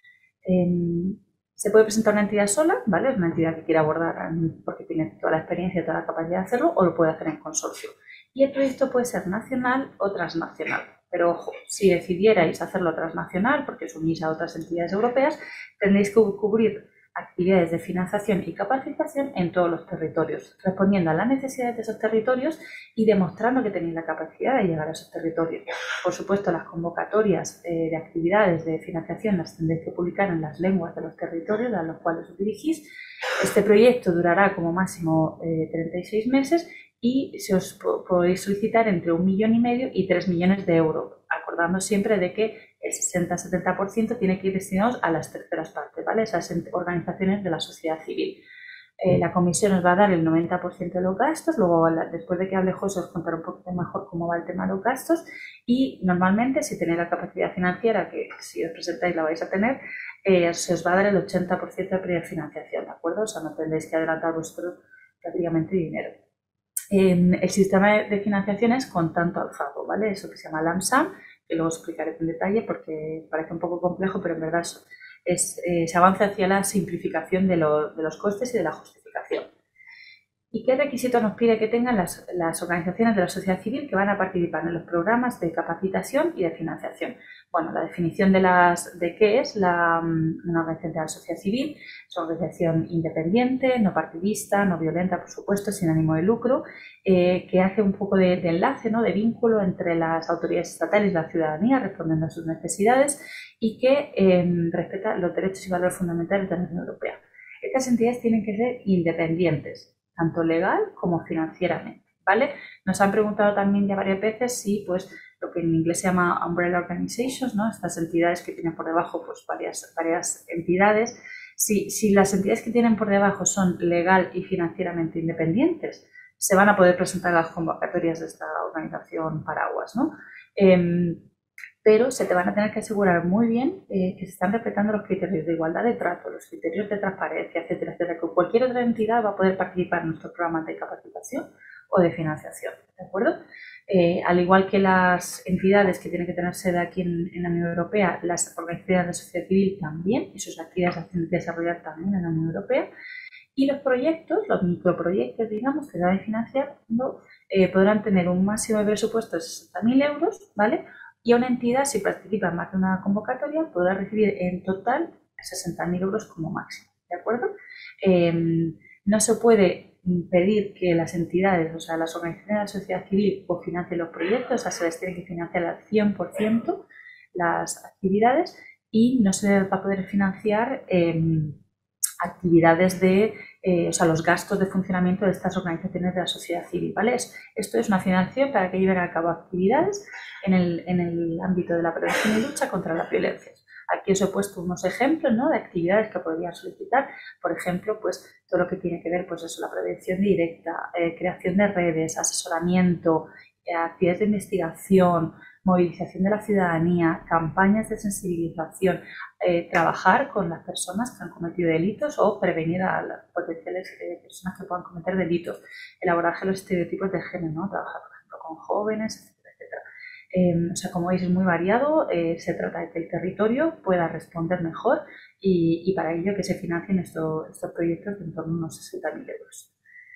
Eh, Se puede presentar una entidad sola, ¿vale? Es una entidad que quiere abordar porque tiene toda la experiencia y toda la capacidad de hacerlo, o lo puede hacer en consorcio. Y el proyecto puede ser nacional o transnacional. Pero ojo, si decidierais hacerlo transnacional, porque os unís a otras entidades europeas, tendréis que cubrir actividades de financiación y capacitación en todos los territorios, respondiendo a las necesidades de esos territorios y demostrando que tenéis la capacidad de llegar a esos territorios. Por supuesto, las convocatorias eh, de actividades de financiación las tendréis que publicar en las lenguas de los territorios a los cuales os dirigís. Este proyecto durará como máximo eh, treinta y seis meses y se os podéis solicitar entre un millón y medio y tres millones de euros, acordando siempre de que el sesenta a setenta por ciento tiene que ir destinados a las terceras partes, ¿vale? Esas organizaciones de la sociedad civil. Eh, la comisión os va a dar el noventa por ciento de los gastos, luego después de que hable José os contaré un poquito mejor cómo va el tema de los gastos y normalmente si tenéis la capacidad financiera, que si os presentáis la vais a tener, eh, se os va a dar el ochenta por ciento de prefinanciación, ¿de acuerdo? O sea, no tendréis que adelantar vuestro prácticamente dinero. Eh, el sistema de financiación es con tanto alzado, ¿vale? Eso que se llama LAMSAM, que luego os explicaré en detalle porque parece un poco complejo, pero en verdad es, es, eh, se avanza hacia la simplificación de, lo, de los costes y de la justificación. ¿Y qué requisitos nos pide que tengan las, las organizaciones de la sociedad civil que van a participar en los programas de capacitación y de financiación? Bueno, la definición de, las, de qué es la, una organización de la sociedad civil. Es una organización independiente, no partidista, no violenta, por supuesto, sin ánimo de lucro, eh, que hace un poco de, de enlace, ¿no? de vínculo entre las autoridades estatales y la ciudadanía, respondiendo a sus necesidades, y que eh, respeta los derechos y valores fundamentales de la Unión Europea. Estas entidades tienen que ser independientes, tanto legal como financieramente, ¿vale? Nos han preguntado también ya varias veces si, pues, lo que en inglés se llama umbrella organizations, ¿no? Estas entidades que tienen por debajo, pues, varias, varias entidades, si, si las entidades que tienen por debajo son legal y financieramente independientes, se van a poder presentar a las convocatorias de esta organización paraguas, ¿no? Eh, pero se te van a tener que asegurar muy bien eh, que se están respetando los criterios de igualdad de trato, los criterios de transparencia, etcétera, etcétera, que cualquier otra entidad va a poder participar en nuestros programas de capacitación o de financiación, ¿de acuerdo? Eh, al igual que las entidades que tienen que tener sede aquí en, en la Unión Europea, las organizaciones de sociedad civil también, y sus actividades se hacen desarrollar también en la Unión Europea, y los proyectos, los microproyectos, digamos, que se van financiando, eh, podrán tener un máximo de presupuesto de sesenta mil euros, ¿vale? Y a una entidad, si participa en más de una convocatoria, podrá recibir en total sesenta mil euros como máximo, ¿de acuerdo? Eh, no se puede pedir que las entidades, o sea, las organizaciones de la sociedad civil cofinancien los proyectos, o sea, se les tiene que financiar al cien por ciento las actividades y no se va a poder financiar eh, actividades de, eh, o sea, los gastos de funcionamiento de estas organizaciones de la sociedad civil, ¿vale? Esto es una financiación para que lleven a cabo actividades en el, en el ámbito de la prevención y lucha contra las violencias. Aquí os he puesto unos ejemplos, ¿no? de actividades que podrían solicitar, por ejemplo, pues todo lo que tiene que ver, pues eso, la prevención directa, eh, creación de redes, asesoramiento, eh, actividades de investigación, movilización de la ciudadanía, campañas de sensibilización, eh, trabajar con las personas que han cometido delitos o prevenir a las potenciales eh, personas que puedan cometer delitos, elaborar los estereotipos de género, ¿no? Trabajar, por ejemplo, con jóvenes, etcétera, etcétera. Eh, o sea, como veis, es muy variado, eh, se trata de que el territorio pueda responder mejor y, y para ello que se financien estos, estos proyectos de en torno a unos sesenta mil euros.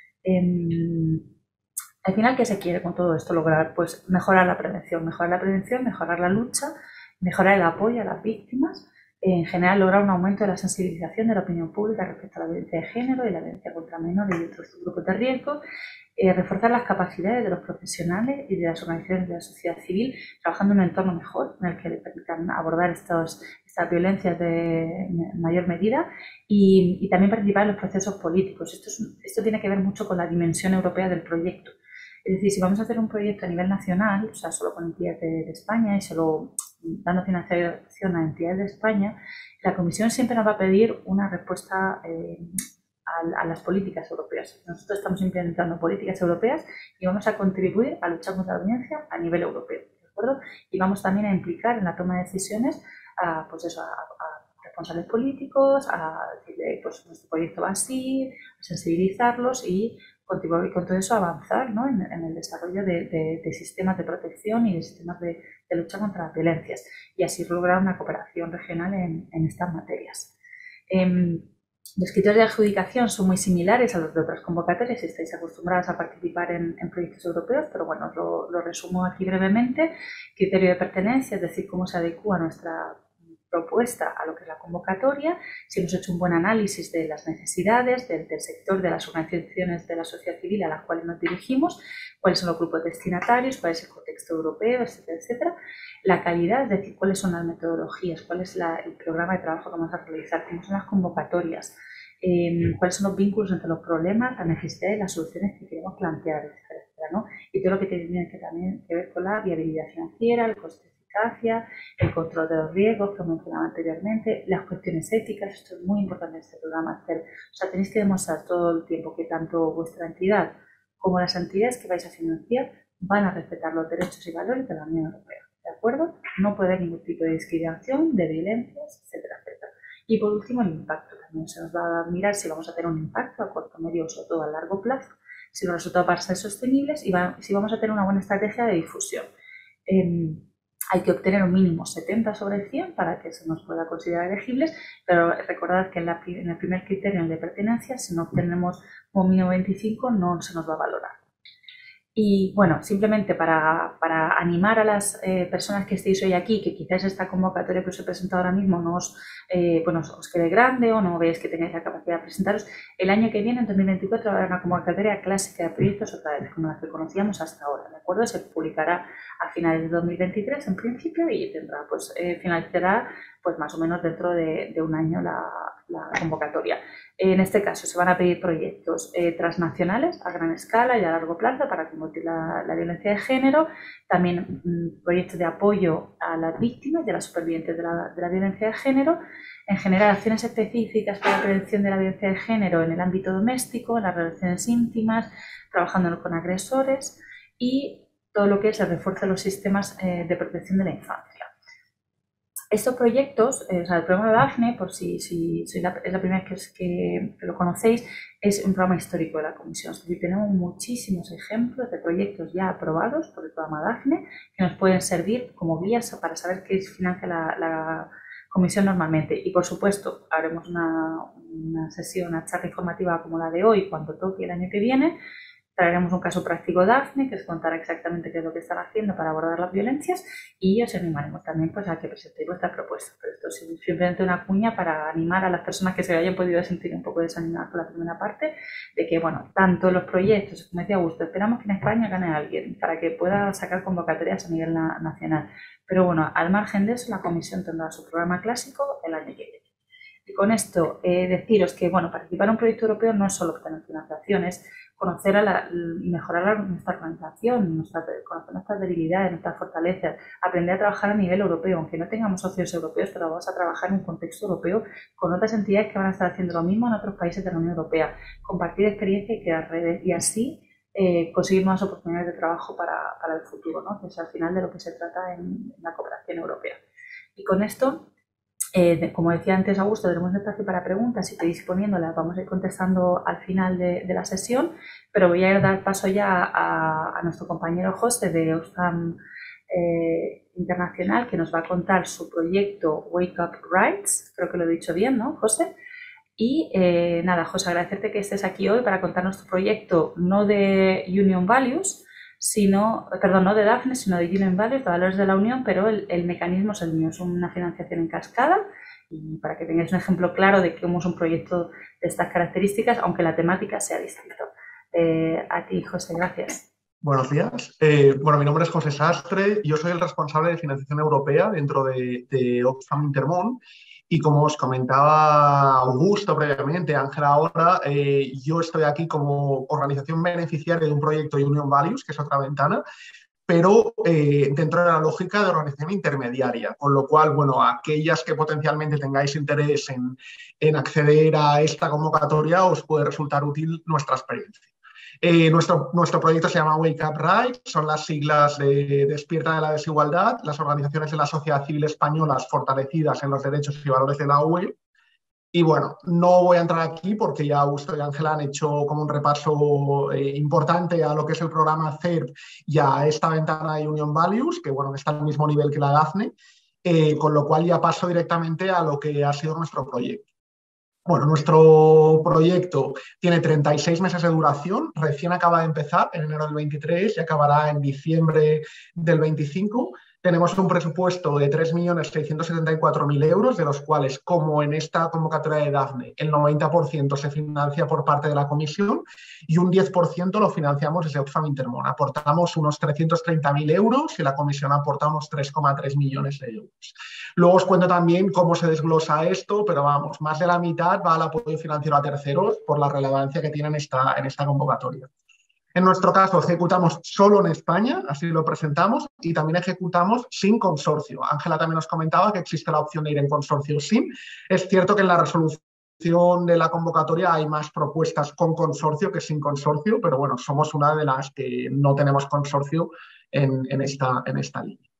Eh, Al final, ¿qué se quiere con todo esto lograr? Pues mejorar la prevención, mejorar la prevención, mejorar la lucha, mejorar el apoyo a las víctimas, en general lograr un aumento de la sensibilización de la opinión pública respecto a la violencia de género y la violencia contra menores y otros grupos de riesgo, eh, reforzar las capacidades de los profesionales y de las organizaciones de la sociedad civil, trabajando en un entorno mejor en el que le permitan abordar estos, estas violencias de mayor medida y, y también participar en los procesos políticos. Esto, es, esto tiene que ver mucho con la dimensión europea del proyecto. Es decir, si vamos a hacer un proyecto a nivel nacional, o sea, solo con entidades de, de España y solo dando financiación a entidades de España, la Comisión siempre nos va a pedir una respuesta eh, a, a las políticas europeas. Nosotros estamos implementando políticas europeas y vamos a contribuir a luchar contra la violencia a nivel europeo, ¿de acuerdo? Y vamos también a implicar en la toma de decisiones a, pues eso, a, a responsables políticos, a decirle, pues nuestro proyecto va así, a sensibilizarlos y contribuir con todo eso a avanzar, ¿no? en, en el desarrollo de, de, de sistemas de protección y de sistemas de, de lucha contra las violencias y así lograr una cooperación regional en, en estas materias. Eh, los criterios de adjudicación son muy similares a los de otras convocatorias si estáis acostumbrados a participar en, en proyectos europeos, pero bueno, lo, lo resumo aquí brevemente. Criterio de pertenencia, es decir, cómo se adecua nuestra propuesta a lo que es la convocatoria, si hemos hecho un buen análisis de las necesidades del, del sector, de las organizaciones de la sociedad civil a las cuales nos dirigimos, cuáles son los grupos destinatarios, cuál es el contexto europeo, etcétera, etcétera. La calidad, es decir, cuáles son las metodologías, cuál es la, el programa de trabajo que vamos a realizar, cómo son las convocatorias, eh, cuáles son los vínculos entre los problemas, las necesidades y las soluciones que queremos plantear, etcétera, etcétera, ¿no? Y todo lo que tiene que también que ver con la viabilidad financiera, el coste de eficacia, el control de los riesgos que mencionaba anteriormente, las cuestiones éticas. Esto es muy importante en este programa hacer. O sea, tenéis que demostrar todo el tiempo que tanto vuestra entidad como las entidades que vais a financiar van a respetar los derechos y valores de la Unión Europea. ¿De acuerdo? No puede haber ningún tipo de discriminación, de violencias, etcétera, etcétera. Y por último, el impacto. También se nos va a mirar si vamos a tener un impacto a corto, medio o sobre todo a largo plazo, si los resultados van a ser sostenibles y va, si vamos a tener una buena estrategia de difusión. Eh, hay que obtener un mínimo setenta sobre cien para que se nos pueda considerar elegibles, pero recordad que en, la, en el primer criterio, el de pertenencia, si no obtenemos un mínimo veinticinco, no se nos va a valorar. Y bueno, simplemente para, para animar a las eh, personas que estéis hoy aquí, que quizás esta convocatoria que os he presentado ahora mismo no os, eh, bueno, os quede grande o no veáis que tengáis la capacidad de presentaros, el año que viene, en dos mil veinticuatro, va a haber una convocatoria clásica de proyectos otra vez, como la que conocíamos hasta ahora, ¿de acuerdo? Se publicará a finales de dos mil veintitrés en principio y tendrá, pues, eh, finalizará pues más o menos dentro de, de un año la, la convocatoria. En este caso se van a pedir proyectos eh, transnacionales a gran escala y a largo plazo para combatir la, la violencia de género, también mmm, proyectos de apoyo a las víctimas y a las supervivientes de la, de la violencia de género, en general acciones específicas para la prevención de la violencia de género en el ámbito doméstico, en las relaciones íntimas, trabajando con agresores y todo lo que es el refuerzo de los sistemas eh, de protección de la infancia. Estos proyectos, eh, o sea, el programa Dafne, por si, si, si la, es la primera vez que, que lo conocéis, es un programa histórico de la Comisión. Es decir, tenemos muchísimos ejemplos de proyectos ya aprobados por el programa Dafne que nos pueden servir como guías para saber qué financia la, la Comisión normalmente. Y, por supuesto, haremos una, una sesión, una charla informativa como la de hoy, cuando toque el año que viene. Traeremos un caso práctico Dafne, que os contará exactamente qué es lo que están haciendo para abordar las violencias y os animaremos también pues, a que presentéis vuestras propuestas. Pero esto es simplemente una cuña para animar a las personas que se hayan podido sentir un poco desanimadas por la primera parte, de que, bueno, tanto los proyectos, como decía Augusto, esperamos que en España gane alguien para que pueda sacar convocatorias a nivel na nacional. Pero bueno, al margen de eso, la Comisión tendrá su programa clásico el año que viene. Y con esto, eh, deciros que, bueno, participar en un proyecto europeo no es solo obtener financiación, es conocer a la, y mejorar la, nuestra organización, nuestra, conocer nuestras debilidades, nuestras fortalezas, aprender a trabajar a nivel europeo, aunque no tengamos socios europeos, pero vamos a trabajar en un contexto europeo con otras entidades que van a estar haciendo lo mismo en otros países de la Unión Europea, compartir experiencia y crear redes y así eh, conseguir más oportunidades de trabajo para, para el futuro, ¿no? Que es al final de lo que se trata en, en la cooperación europea. Y con esto, Eh, de, como decía antes Augusto, tenemos un espacio para preguntas y pedís poniéndolas, vamos a ir contestando al final de, de la sesión, pero voy a dar paso ya a, a nuestro compañero José de Oxfam eh, Internacional, que nos va a contar su proyecto Wake Up Rights, creo que lo he dicho bien, ¿no, José? Y eh, nada, José, agradecerte que estés aquí hoy para contarnos tu proyecto, no de Union Values, sino, perdón, no de Dafne, sino de Union Values, de valores de la Unión, pero el, el mecanismo es el mío, es una financiación en cascada y para que tengáis un ejemplo claro de cómo es un proyecto de estas características, aunque la temática sea distinta. Eh, a ti, José, gracias. Buenos días. Eh, bueno, mi nombre es José Sastre, yo soy el responsable de financiación europea dentro de, de Oxfam Intermón. Y como os comentaba Augusto previamente, Ángela ahora, eh, yo estoy aquí como organización beneficiaria de un proyecto Union Values, que es otra ventana, pero eh, dentro de la lógica de organización intermediaria, con lo cual, bueno, aquellas que potencialmente tengáis interés en, en acceder a esta convocatoria, os puede resultar útil nuestra experiencia. Eh, nuestro, nuestro proyecto se llama Wake Up Rights, son las siglas de Despierta de la Desigualdad, las organizaciones de la sociedad civil españolas fortalecidas en los derechos y valores de la U E. Y bueno, no voy a entrar aquí porque ya Augusto y Ángela han hecho como un repaso eh, importante a lo que es el programa C E R P y a esta ventana de Union Values, que bueno, está al mismo nivel que la Dafne, eh, con lo cual ya paso directamente a lo que ha sido nuestro proyecto. Bueno, nuestro proyecto tiene treinta y seis meses de duración, recién acaba de empezar en enero del veintitrés y acabará en diciembre del veinticinco. Tenemos un presupuesto de tres millones seiscientos setenta y cuatro mil euros, de los cuales, como en esta convocatoria de Dafne, el noventa por ciento se financia por parte de la comisión y un diez por ciento lo financiamos desde Oxfam Intermón. Aportamos unos trescientos treinta mil euros y la comisión aporta unos tres coma tres millones de euros. Luego os cuento también cómo se desglosa esto, pero vamos, más de la mitad va al apoyo financiero a terceros por la relevancia que tiene en esta, en esta convocatoria. En nuestro caso, ejecutamos solo en España, así lo presentamos, y también ejecutamos sin consorcio. Ángela también nos comentaba que existe la opción de ir en consorcio sin. Es cierto que en la resolución de la convocatoria hay más propuestas con consorcio que sin consorcio, pero bueno, somos una de las que no tenemos consorcio en, en, esta, en esta línea.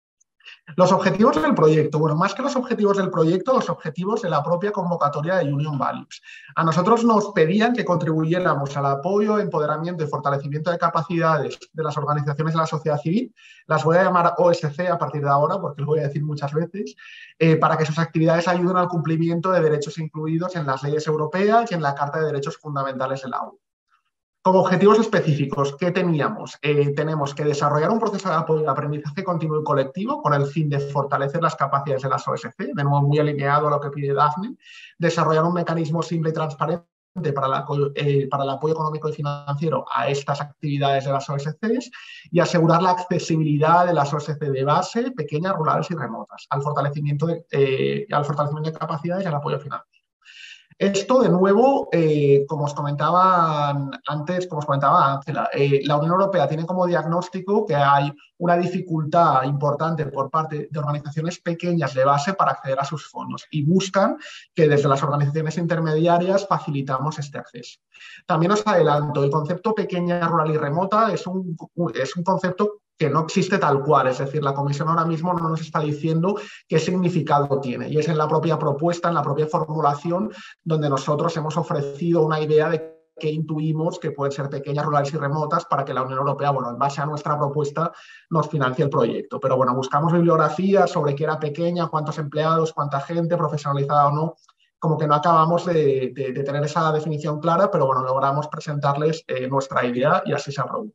Los objetivos del proyecto. Bueno, más que los objetivos del proyecto, los objetivos de la propia convocatoria de Union Values. A nosotros nos pedían que contribuyéramos al apoyo, empoderamiento y fortalecimiento de capacidades de las organizaciones de la sociedad civil. Las voy a llamar O S C a partir de ahora, porque lo voy a decir muchas veces, eh, para que sus actividades ayuden al cumplimiento de derechos incluidos en las leyes europeas y en la Carta de Derechos Fundamentales de la O N U. Como objetivos específicos, ¿qué teníamos? Eh, tenemos que desarrollar un proceso de apoyo de aprendizaje continuo y colectivo con el fin de fortalecer las capacidades de las O S C, de nuevo muy alineado a lo que pide Dafne, desarrollar un mecanismo simple y transparente para, la, eh, para el apoyo económico y financiero a estas actividades de las O S Cs y asegurar la accesibilidad de las O S C de base, pequeñas, rurales y remotas, al fortalecimiento de, eh, al fortalecimiento de capacidades y al apoyo financiero. Esto, de nuevo, eh, como os comentaba antes, como os comentaba Ángela, eh, la Unión Europea tiene como diagnóstico que hay una dificultad importante por parte de organizaciones pequeñas de base para acceder a sus fondos y buscan que desde las organizaciones intermediarias facilitamos este acceso. También os adelanto, el concepto pequeña, rural y remota es un, es un concepto que no existe tal cual, es decir, la Comisión ahora mismo no nos está diciendo qué significado tiene y es en la propia propuesta, en la propia formulación, donde nosotros hemos ofrecido una idea de que intuimos que pueden ser pequeñas, rurales y remotas para que la Unión Europea, bueno, en base a nuestra propuesta, nos financie el proyecto. Pero bueno, buscamos bibliografía sobre qué era pequeña, cuántos empleados, cuánta gente, profesionalizada o no, como que no acabamos de, de, de tener esa definición clara, pero bueno, logramos presentarles eh, nuestra idea y así se aprobó.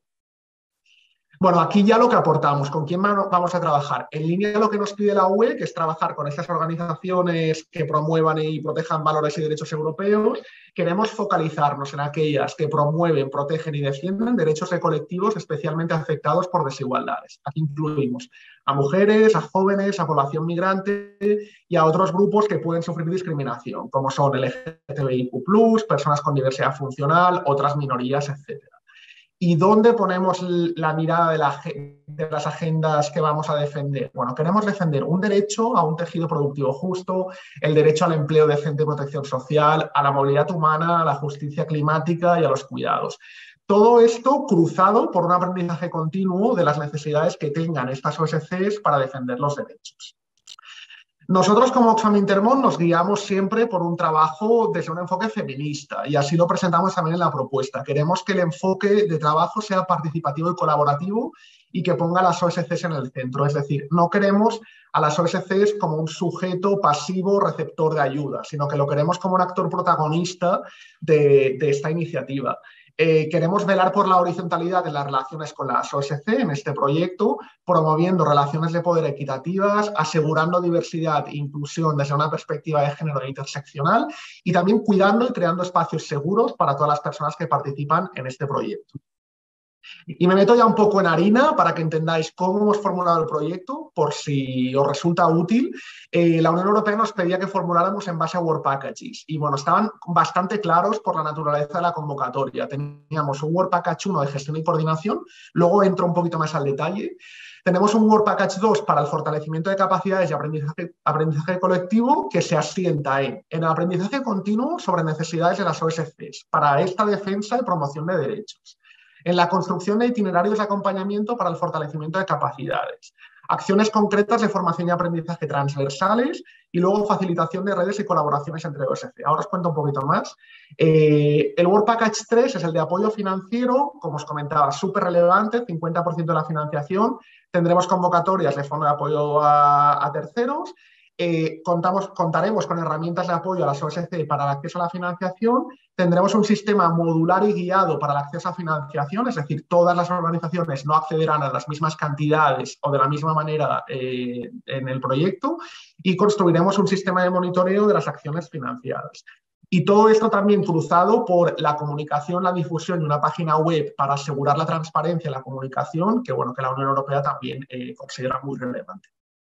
Bueno, aquí ya lo que aportamos, ¿con quién vamos a trabajar? En línea de lo que nos pide la U E, que es trabajar con estas organizaciones que promuevan y protejan valores y derechos europeos, queremos focalizarnos en aquellas que promueven, protegen y defienden derechos de colectivos especialmente afectados por desigualdades. Aquí incluimos a mujeres, a jóvenes, a población migrante y a otros grupos que pueden sufrir discriminación, como son L G T B I Q plus, personas con diversidad funcional, otras minorías, etcétera. ¿Y dónde ponemos la mirada de, la, de las agendas que vamos a defender? Bueno, queremos defender un derecho a un tejido productivo justo, el derecho al empleo decente y protección social, a la movilidad humana, a la justicia climática y a los cuidados. Todo esto cruzado por un aprendizaje continuo de las necesidades que tengan estas O S Cs para defender los derechos. Nosotros como Oxfam Intermón nos guiamos siempre por un trabajo desde un enfoque feminista y así lo presentamos también en la propuesta. Queremos que el enfoque de trabajo sea participativo y colaborativo y que ponga a las O S Cs en el centro. Es decir, no queremos a las O S Cs como un sujeto pasivo receptor de ayuda, sino que lo queremos como un actor protagonista de, de esta iniciativa. Eh, queremos velar por la horizontalidad de las relaciones con las O S C en este proyecto, promoviendo relaciones de poder equitativas, asegurando diversidad e inclusión desde una perspectiva de género interseccional y también cuidando y creando espacios seguros para todas las personas que participan en este proyecto. Y me meto ya un poco en harina para que entendáis cómo hemos formulado el proyecto, por si os resulta útil. Eh, la Unión Europea nos pedía que formuláramos en base a Work Packages y bueno, estaban bastante claros por la naturaleza de la convocatoria. Teníamos un Work Package uno de gestión y coordinación, luego entro un poquito más al detalle. Tenemos un Work Package dos para el fortalecimiento de capacidades y aprendizaje, aprendizaje colectivo que se asienta en, en el aprendizaje continuo sobre necesidades de las O S Cs para esta defensa y promoción de derechos. En la construcción de itinerarios de acompañamiento para el fortalecimiento de capacidades, acciones concretas de formación y aprendizaje transversales y luego facilitación de redes y colaboraciones entre O S C. Ahora os cuento un poquito más. Eh, el Work Package tres es el de apoyo financiero, como os comentaba, súper relevante, cincuenta por ciento de la financiación. Tendremos convocatorias de fondo de apoyo a, a terceros. eh, contamos, contaremos con herramientas de apoyo a las O S C para el acceso a la financiación, tendremos un sistema modular y guiado para el acceso a financiación, es decir, todas las organizaciones no accederán a las mismas cantidades o de la misma manera eh, en el proyecto, y construiremos un sistema de monitoreo de las acciones financiadas. Y todo esto también cruzado por la comunicación, la difusión y una página web para asegurar la transparencia y la comunicación, que, bueno, que la Unión Europea también eh, considera muy relevante.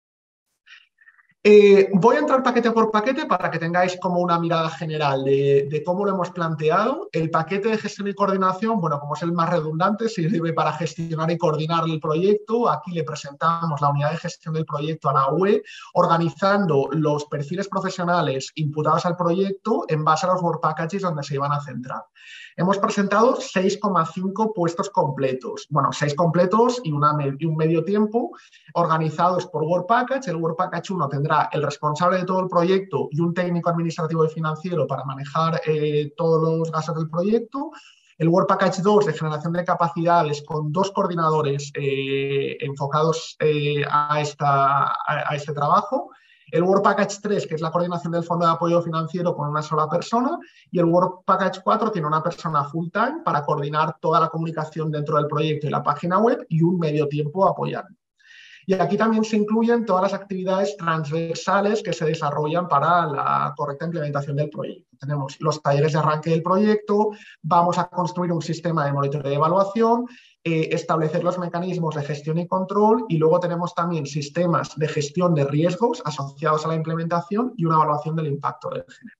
Eh, voy a entrar paquete por paquete para que tengáis como una mirada general de, de cómo lo hemos planteado. El paquete de gestión y coordinación, bueno, como es el más redundante, sirve para gestionar y coordinar el proyecto. Aquí le presentamos la unidad de gestión del proyecto a la U E, organizando los perfiles profesionales imputados al proyecto en base a los work packages donde se iban a centrar. Hemos presentado seis coma cinco puestos completos, bueno, seis completos y, una, y un medio tiempo, organizados por work package. El work package uno tendrá el responsable de todo el proyecto y un técnico administrativo y financiero para manejar eh, todos los gastos del proyecto. El Work Package dos de generación de capacidades con dos coordinadores eh, enfocados eh, a, esta, a, a este trabajo. El Work Package tres, que es la coordinación del Fondo de Apoyo Financiero con una sola persona. Y el Work Package cuatro tiene una persona full time para coordinar toda la comunicación dentro del proyecto y la página web y un medio tiempo apoyando. Y aquí también se incluyen todas las actividades transversales que se desarrollan para la correcta implementación del proyecto. Tenemos los talleres de arranque del proyecto, vamos a construir un sistema de monitoreo de evaluación, eh, establecer los mecanismos de gestión y control, y luego tenemos también sistemas de gestión de riesgos asociados a la implementación y una evaluación del impacto del género.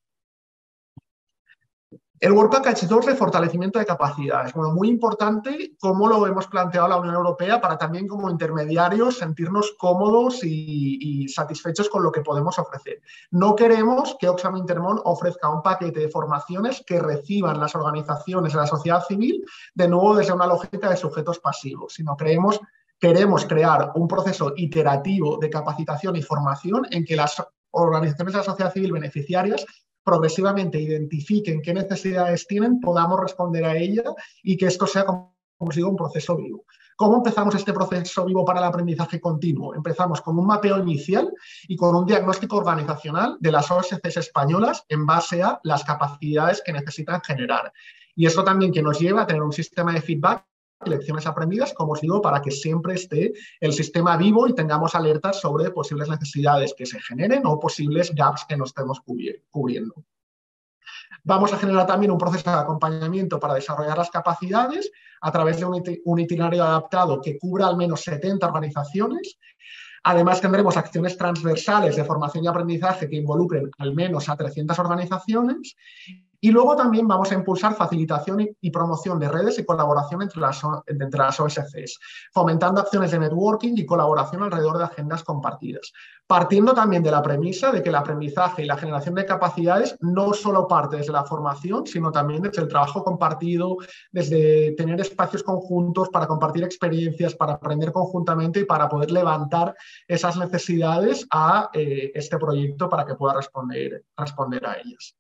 El Work Package dos de fortalecimiento de capacidades. Bueno, muy importante cómo lo hemos planteado la Unión Europea para también como intermediarios sentirnos cómodos y, y satisfechos con lo que podemos ofrecer. No queremos que Oxfam Intermón ofrezca un paquete de formaciones que reciban las organizaciones de la sociedad civil, de nuevo desde una lógica de sujetos pasivos, sino creemos, queremos crear un proceso iterativo de capacitación y formación en que las organizaciones de la sociedad civil beneficiarias progresivamente identifiquen qué necesidades tienen, podamos responder a ellas y que esto sea, como os digo, un proceso vivo. ¿Cómo empezamos este proceso vivo para el aprendizaje continuo? Empezamos con un mapeo inicial y con un diagnóstico organizacional de las O S Cs españolas en base a las capacidades que necesitan generar. Y esto también que nos lleva a tener un sistema de feedback, lecciones aprendidas, como os digo, para que siempre esté el sistema vivo y tengamos alertas sobre posibles necesidades que se generen o posibles gaps que no estemos cubriendo. Vamos a generar también un proceso de acompañamiento para desarrollar las capacidades a través de un itinerario adaptado que cubra al menos setenta organizaciones. Además, tendremos acciones transversales de formación y aprendizaje que involucren al menos a trescientas organizaciones. Y luego también vamos a impulsar facilitación y promoción de redes y colaboración entre las, entre las O S Cs, fomentando acciones de networking y colaboración alrededor de agendas compartidas. Partiendo también de la premisa de que el aprendizaje y la generación de capacidades no solo parte desde la formación, sino también desde el trabajo compartido, desde tener espacios conjuntos para compartir experiencias, para aprender conjuntamente y para poder levantar esas necesidades a eh, este proyecto para que pueda responder, responder a ellas.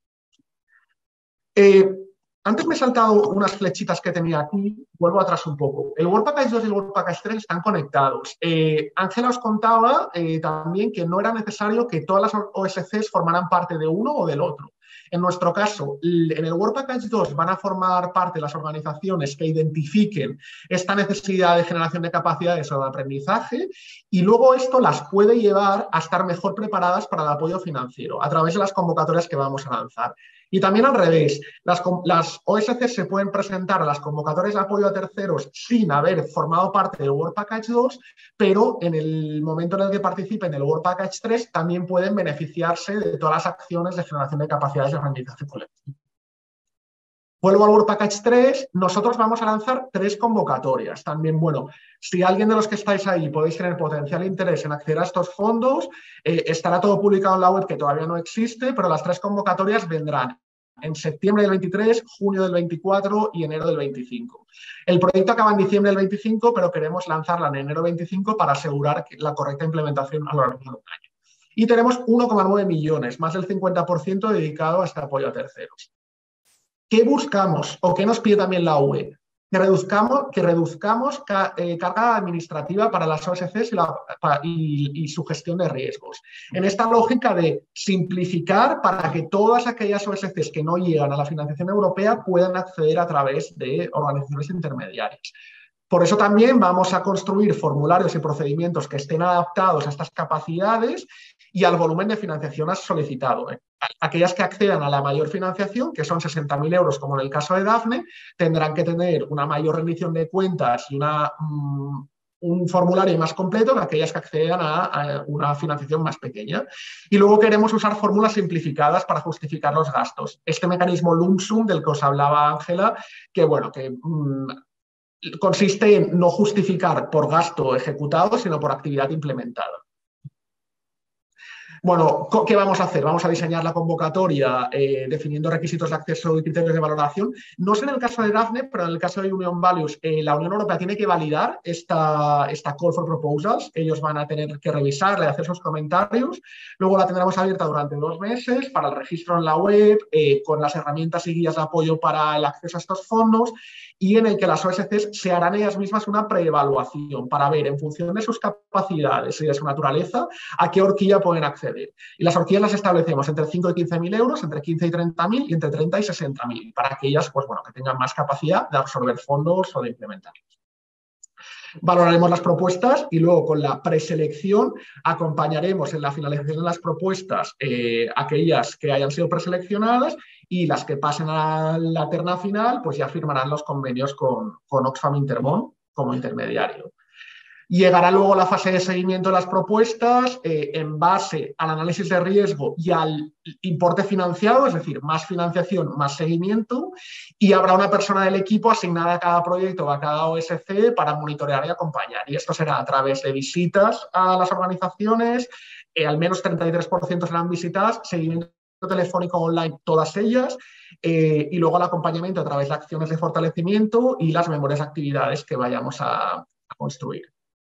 Eh, antes me he saltado unas flechitas que tenía aquí, vuelvo atrás un poco. El Work Package dos y el Work Package tres están conectados. Eh, Ángela os contaba eh, también que no era necesario que todas las O S Cs formaran parte de uno o del otro. En nuestro caso, en el Work Package dos van a formar parte las organizaciones que identifiquen esta necesidad de generación de capacidades o de aprendizaje, y luego esto las puede llevar a estar mejor preparadas para el apoyo financiero a través de las convocatorias que vamos a lanzar. Y también al revés, las, las O S C se pueden presentar a las convocatorias de apoyo a terceros sin haber formado parte del Work Package dos, pero en el momento en el que participen en el Work Package tres también pueden beneficiarse de todas las acciones de generación de capacidades de aprendizaje colectivo. Vuelvo al Work Package tres, nosotros vamos a lanzar tres convocatorias. También, bueno, si alguien de los que estáis ahí podéis tener potencial interés en acceder a estos fondos, eh, estará todo publicado en la web, que todavía no existe, pero las tres convocatorias vendrán en septiembre del veintitrés, junio del veinticuatro y enero del veinticinco. El proyecto acaba en diciembre del veinticinco, pero queremos lanzarla en enero veinticinco para asegurar la correcta implementación a lo largo de un año. Y tenemos uno coma nueve millones, más del cincuenta por ciento dedicado a este apoyo a terceros. ¿Qué buscamos o qué nos pide también la U E? que reduzcamos, que reduzcamos ca, eh, carga administrativa para las O S Cs y, la, para, y, y su gestión de riesgos. En esta lógica de simplificar para que todas aquellas O S Cs que no llegan a la financiación europea puedan acceder a través de organizaciones intermediarias. Por eso también vamos a construir formularios y procedimientos que estén adaptados a estas capacidades y al volumen de financiación solicitado. Aquellas que accedan a la mayor financiación, que son sesenta mil euros, como en el caso de Dafne, tendrán que tener una mayor rendición de cuentas y una, um, un formulario más completo que aquellas que accedan a, a una financiación más pequeña. Y luego queremos usar fórmulas simplificadas para justificar los gastos. Este mecanismo lump sum del que os hablaba Ángela, que bueno, que... Um, consiste en no justificar por gasto ejecutado, sino por actividad implementada. Bueno, ¿qué vamos a hacer? Vamos a diseñar la convocatoria eh, definiendo requisitos de acceso y criterios de valoración. No sé en el caso de Dafne, pero en el caso de Union Values, eh, la Unión Europea tiene que validar esta, esta Call for Proposals. Ellos van a tener que revisarla y hacer sus comentarios. Luego la tendremos abierta durante dos meses para el registro en la web, eh, con las herramientas y guías de apoyo para el acceso a estos fondos, y en el que las O S Cs se harán ellas mismas una preevaluación para ver, en función de sus capacidades y de su naturaleza, a qué horquilla pueden acceder. Y las horquillas las establecemos entre cinco y quince mil euros, entre quince y treinta mil y entre treinta y sesenta mil, para aquellas pues, bueno, que tengan más capacidad de absorber fondos o de implementarlos. Valoraremos las propuestas y luego con la preselección acompañaremos en la finalización de las propuestas eh, aquellas que hayan sido preseleccionadas, y las que pasen a la terna final pues ya firmarán los convenios con, con Oxfam Intermón como intermediario. Llegará luego la fase de seguimiento de las propuestas eh, en base al análisis de riesgo y al importe financiado, es decir, más financiación, más seguimiento, y habrá una persona del equipo asignada a cada proyecto o a cada O S C para monitorear y acompañar. Y esto será a través de visitas a las organizaciones, eh, al menos treinta y tres por ciento serán visitas, seguimiento telefónico online, todas ellas, eh, y luego el acompañamiento a través de acciones de fortalecimiento y las memorias de actividades que vayamos a, a construir.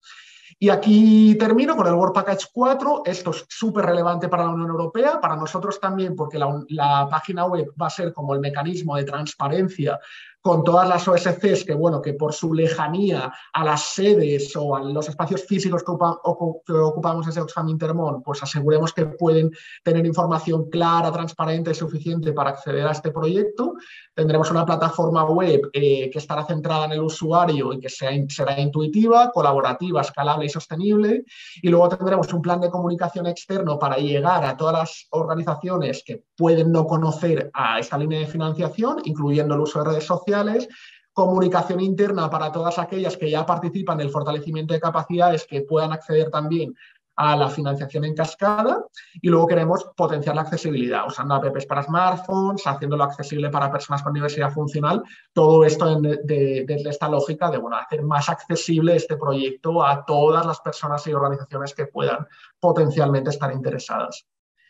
Y aquí termino con el Work Package cuatro. Esto es súper relevante para la Unión Europea, para nosotros también, porque la, la página web va a ser como el mecanismo de transparencia con todas las O S Cs que, bueno, que por su lejanía a las sedes o a los espacios físicos que, ocupa, que ocupamos desde Oxfam Intermón, pues aseguremos que pueden tener información clara, transparente y suficiente para acceder a este proyecto. Tendremos una plataforma web eh, que estará centrada en el usuario y que sea, será intuitiva, colaborativa, escalable y sostenible. Y luego tendremos un plan de comunicación externo para llegar a todas las organizaciones que pueden no conocer a esta línea de financiación, incluyendo el uso de redes sociales, comunicación interna para todas aquellas que ya participan en el fortalecimiento de capacidades que puedan acceder también a la financiación en cascada, y luego queremos potenciar la accesibilidad usando apps para smartphones, haciéndolo accesible para personas con diversidad funcional, todo esto en, de, desde esta lógica de bueno, hacer más accesible este proyecto a todas las personas y organizaciones que puedan potencialmente estar interesadas.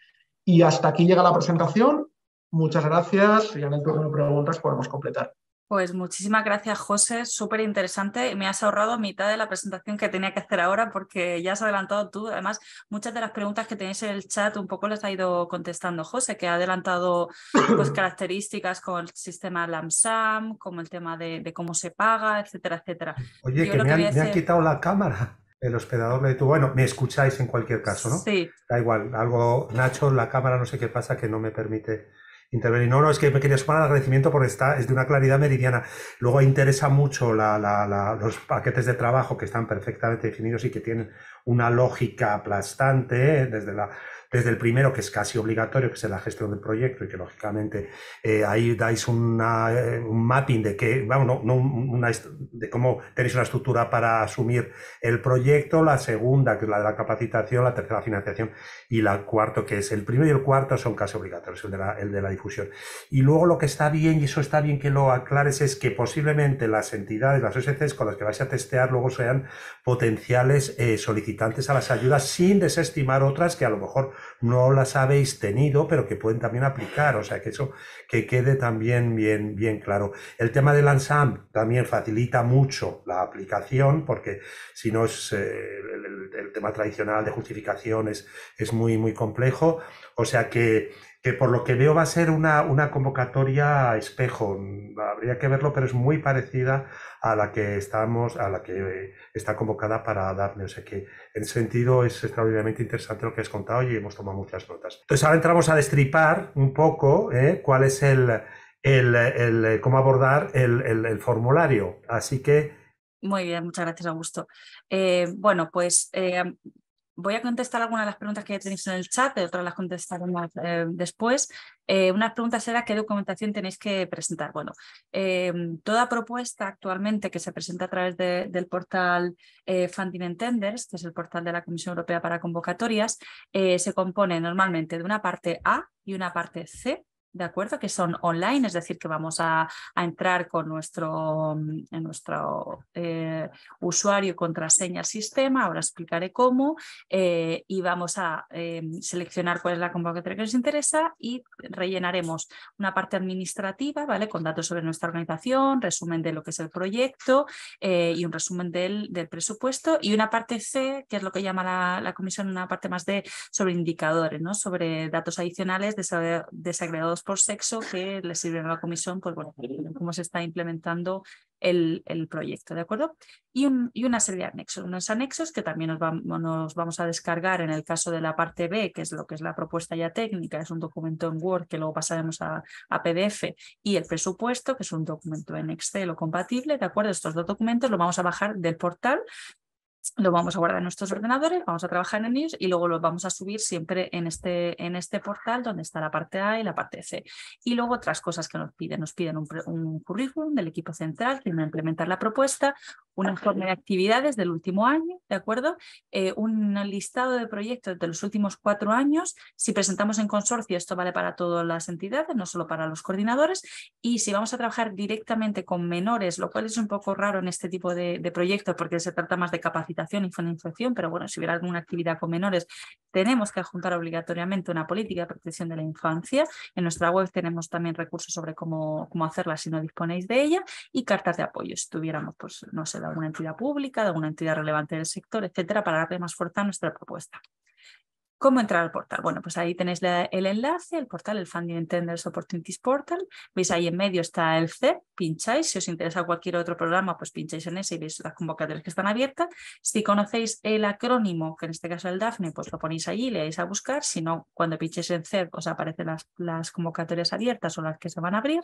Y hasta aquí llega la presentación. Muchas gracias, y en el turno de preguntas podemos completar. Pues muchísimas gracias, José, súper interesante. Me has ahorrado mitad de la presentación que tenía que hacer ahora porque ya has adelantado tú. Además, muchas de las preguntas que tenéis en el chat un poco las ha ido contestando José, que ha adelantado pues, características como el sistema LAMSAM, como el tema de, de cómo se paga, etcétera, etcétera. Oye, Yo que, me, que han, hacer... me han quitado la cámara. El hospedador de tu... Bueno, me escucháis en cualquier caso, ¿no? Sí. Da igual, algo... Nacho, la cámara no sé qué pasa que no me permite... intervenir. No, no, es que me quería sumar al agradecimiento porque está, es de una claridad meridiana. Luego interesa mucho la, la, la, los paquetes de trabajo que están perfectamente definidos y que tienen una lógica aplastante, ¿eh? desde la desde el primero, que es casi obligatorio, que es la gestión del proyecto, y que lógicamente eh, ahí dais una, eh, un mapping de que, vamos, no, no una, de cómo tenéis una estructura para asumir el proyecto. La segunda, que es la de la capacitación, la tercera, la financiación, y la cuarto, que es el primero y el cuarto, son casi obligatorios, el de la, el de la difusión. Y luego lo que está bien, y eso está bien que lo aclares, es que posiblemente las entidades, las O S Cs con las que vais a testear, luego sean potenciales eh, solicitantes a las ayudas, sin desestimar otras que a lo mejor no las habéis tenido, pero que pueden también aplicar. O sea, que eso que quede también bien, bien claro. El tema del LAMSAM también facilita mucho la aplicación, porque si no es eh, el, el, el tema tradicional de justificación es, es muy, muy complejo. O sea que que por lo que veo va a ser una, una convocatoria espejo. Habría que verlo, pero es muy parecida a la que estamos, a la que eh, está convocada para Daphne. O sea que en ese sentido es extraordinariamente interesante lo que has contado y hemos tomado muchas notas. Entonces ahora entramos a destripar un poco eh, cuál es el, el, el, el cómo abordar el, el, el formulario. Así que muy bien, muchas gracias, Augusto. Eh, bueno, pues eh, voy a contestar algunas de las preguntas que tenéis en el chat, de otras las contestaremos eh, después. Eh, una pregunta será qué documentación tenéis que presentar. Bueno, eh, toda propuesta actualmente que se presenta a través de, del portal eh, Funding and Tenders, que es el portal de la Comisión Europea para convocatorias, eh, se compone normalmente de una parte A y una parte C, ¿de acuerdo? Que son online, es decir, que vamos a, a entrar con nuestro, en nuestro eh, usuario y contraseña al sistema, ahora explicaré cómo, eh, y vamos a eh, seleccionar cuál es la convocatoria que nos interesa y rellenaremos una parte administrativa, ¿vale? Con datos sobre nuestra organización, resumen de lo que es el proyecto eh, y un resumen del, del presupuesto, y una parte C, que es lo que llama la, la comisión, una parte más de sobre indicadores, ¿no? Sobre datos adicionales desagregados por sexo que le sirven a la comisión, pues bueno, cómo se está implementando el, el proyecto, ¿de acuerdo? Y, un, y una serie de anexos, unos anexos que también nos, va, nos vamos a descargar en el caso de la parte B, que es lo que es la propuesta ya técnica, es un documento en Word que luego pasaremos a, a P D F, y el presupuesto, que es un documento en Excel o compatible, ¿de acuerdo? Estos dos documentos los vamos a bajar del portal, lo vamos a guardar en nuestros ordenadores, vamos a trabajar en ellos y luego los vamos a subir siempre en este, en este portal donde está la parte A y la parte C. Y luego otras cosas que nos piden. Nos piden un, un currículum del equipo central que va a implementar la propuesta, un informe de actividades del último año, ¿de acuerdo? Eh, un listado de proyectos de los últimos cuatro años. Si presentamos en consorcio, esto vale para todas las entidades, no solo para los coordinadores. Y si vamos a trabajar directamente con menores, lo cual es un poco raro en este tipo de, de proyectos porque se trata más de capacitación y financiación, pero bueno, si hubiera alguna actividad con menores, tenemos que adjuntar obligatoriamente una política de protección de la infancia. En nuestra web tenemos también recursos sobre cómo, cómo hacerla si no disponéis de ella, y cartas de apoyo, si tuviéramos, pues, no sé, de alguna entidad pública, de alguna entidad relevante del sector, etcétera, para darle más fuerza a nuestra propuesta. ¿Cómo entrar al portal? Bueno, pues ahí tenéis la, el enlace, el portal, el Funding and Tenders Opportunities Portal. Veis ahí en medio está el C E P, pincháis. Si os interesa cualquier otro programa, pues pincháis en ese y veis las convocatorias que están abiertas. Si conocéis el acrónimo, que en este caso es el Daphne, pues lo ponéis allí y le dais a buscar. Si no, cuando pinchéis en C E P os aparecen las, las convocatorias abiertas o las que se van a abrir.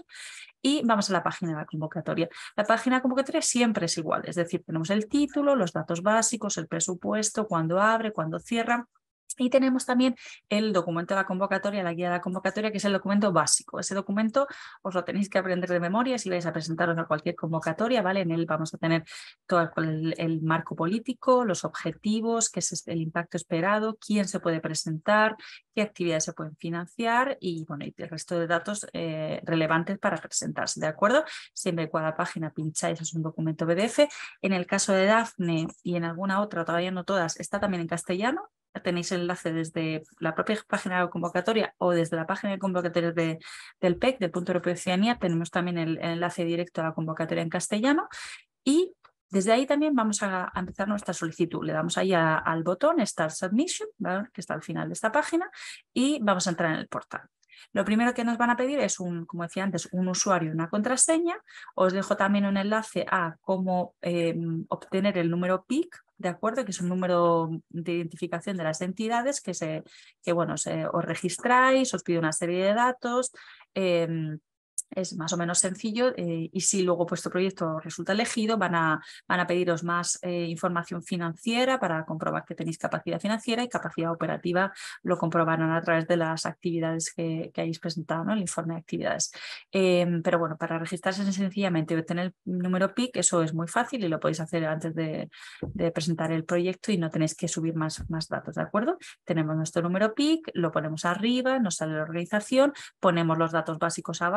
Y vamos a la página de la convocatoria. La página de convocatoria siempre es igual, es decir, tenemos el título, los datos básicos, el presupuesto, cuándo abre, cuándo cierra. Y tenemos también el documento de la convocatoria, la guía de la convocatoria, que es el documento básico. Ese documento os lo tenéis que aprender de memoria si vais a presentaros a cualquier convocatoria, ¿vale? En él vamos a tener todo el, el marco político, los objetivos, qué es el impacto esperado, quién se puede presentar, qué actividades se pueden financiar y, bueno, y el resto de datos eh, relevantes para presentarse, ¿de acuerdo? Siempre que cada página pincháis es un documento P D F. En el caso de Daphne y en alguna otra, todavía no todas, está también en castellano. Tenéis el enlace desde la propia página de convocatoria o desde la página de convocatorias de, del P E C, del Punto Europeo de Ciudadanía. Tenemos también el, el enlace directo a la convocatoria en castellano y desde ahí también vamos a, a empezar nuestra solicitud. Le damos ahí a, al botón Start Submission, ¿vale? Que está al final de esta página, y vamos a entrar en el portal. Lo primero que nos van a pedir es, un, como decía antes, un usuario y una contraseña. Os dejo también un enlace a cómo eh, obtener el número P I C, ¿de acuerdo? Que es un número de identificación de las entidades que, se, que bueno, se, os registráis, os pide una serie de datos. Eh, Es más o menos sencillo eh, y si luego vuestro proyecto resulta elegido van a, van a pediros más eh, información financiera para comprobar que tenéis capacidad financiera, y capacidad operativa lo comprobarán a través de las actividades que, que hayáis presentado, ¿no? El informe de actividades. Eh, pero bueno, para registrarse sencillamente y obtener el número P I C, eso es muy fácil y lo podéis hacer antes de, de presentar el proyecto y no tenéis que subir más, más datos, ¿de acuerdo? Tenemos nuestro número P I C, lo ponemos arriba, nos sale la organización, ponemos los datos básicos abajo, como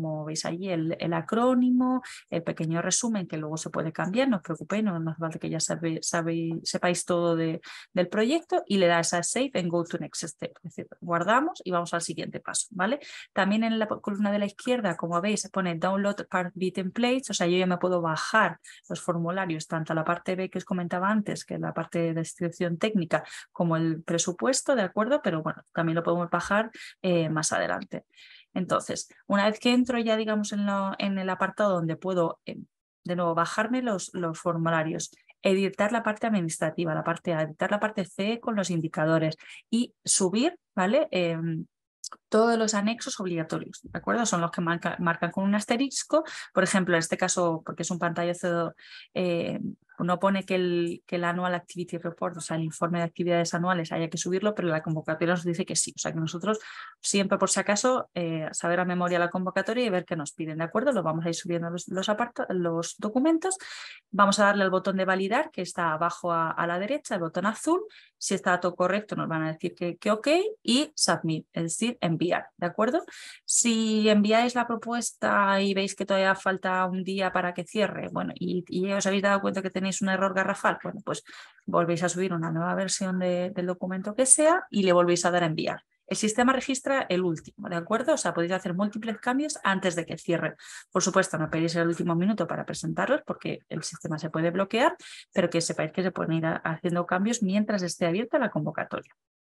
como veis allí, el, el acrónimo, el pequeño resumen que luego se puede cambiar, no os preocupéis, no, no hace falta que ya sabe, sabe, sepáis todo de, del proyecto, y le das a Save and Go to Next Step, es decir, guardamos y vamos al siguiente paso, ¿vale? También en la columna de la izquierda, como veis, se pone Download Part B Templates, o sea, yo ya me puedo bajar los formularios, tanto la parte B que os comentaba antes, que es la parte de descripción técnica, como el presupuesto, ¿de acuerdo? Pero bueno, también lo podemos bajar eh, más adelante. Entonces, una vez que entro ya, digamos, en, lo, en el apartado donde puedo, eh, de nuevo, bajarme los, los formularios, editar la parte administrativa, la parte A, editar la parte C con los indicadores y subir, ¿vale? Eh, todos los anexos obligatorios, ¿de acuerdo? Son los que marca, marcan con un asterisco. Por ejemplo, en este caso, porque es un pantallazo, eh, no pone que el, que el Annual Activity Report, o sea, el informe de actividades anuales, haya que subirlo, pero la convocatoria nos dice que sí. O sea, que nosotros siempre, por si acaso, eh, saber a memoria la convocatoria y ver qué nos piden, ¿de acuerdo? Lo vamos a ir subiendo los, los, aparta, los documentos. Vamos a darle al botón de validar, que está abajo a, a la derecha, el botón azul. Si está todo correcto, nos van a decir que, que ok, y Submit, es decir, enviar, ¿de acuerdo? Si enviáis la propuesta y veis que todavía falta un día para que cierre, bueno, y, y os habéis dado cuenta que tenéis un error garrafal, bueno, pues volvéis a subir una nueva versión de, del documento que sea y le volvéis a dar a enviar. El sistema registra el último, ¿de acuerdo? O sea, podéis hacer múltiples cambios antes de que cierre. Por supuesto, no pedís el último minuto para presentarlos porque el sistema se puede bloquear, pero que sepáis que se pueden ir haciendo cambios mientras esté abierta la convocatoria.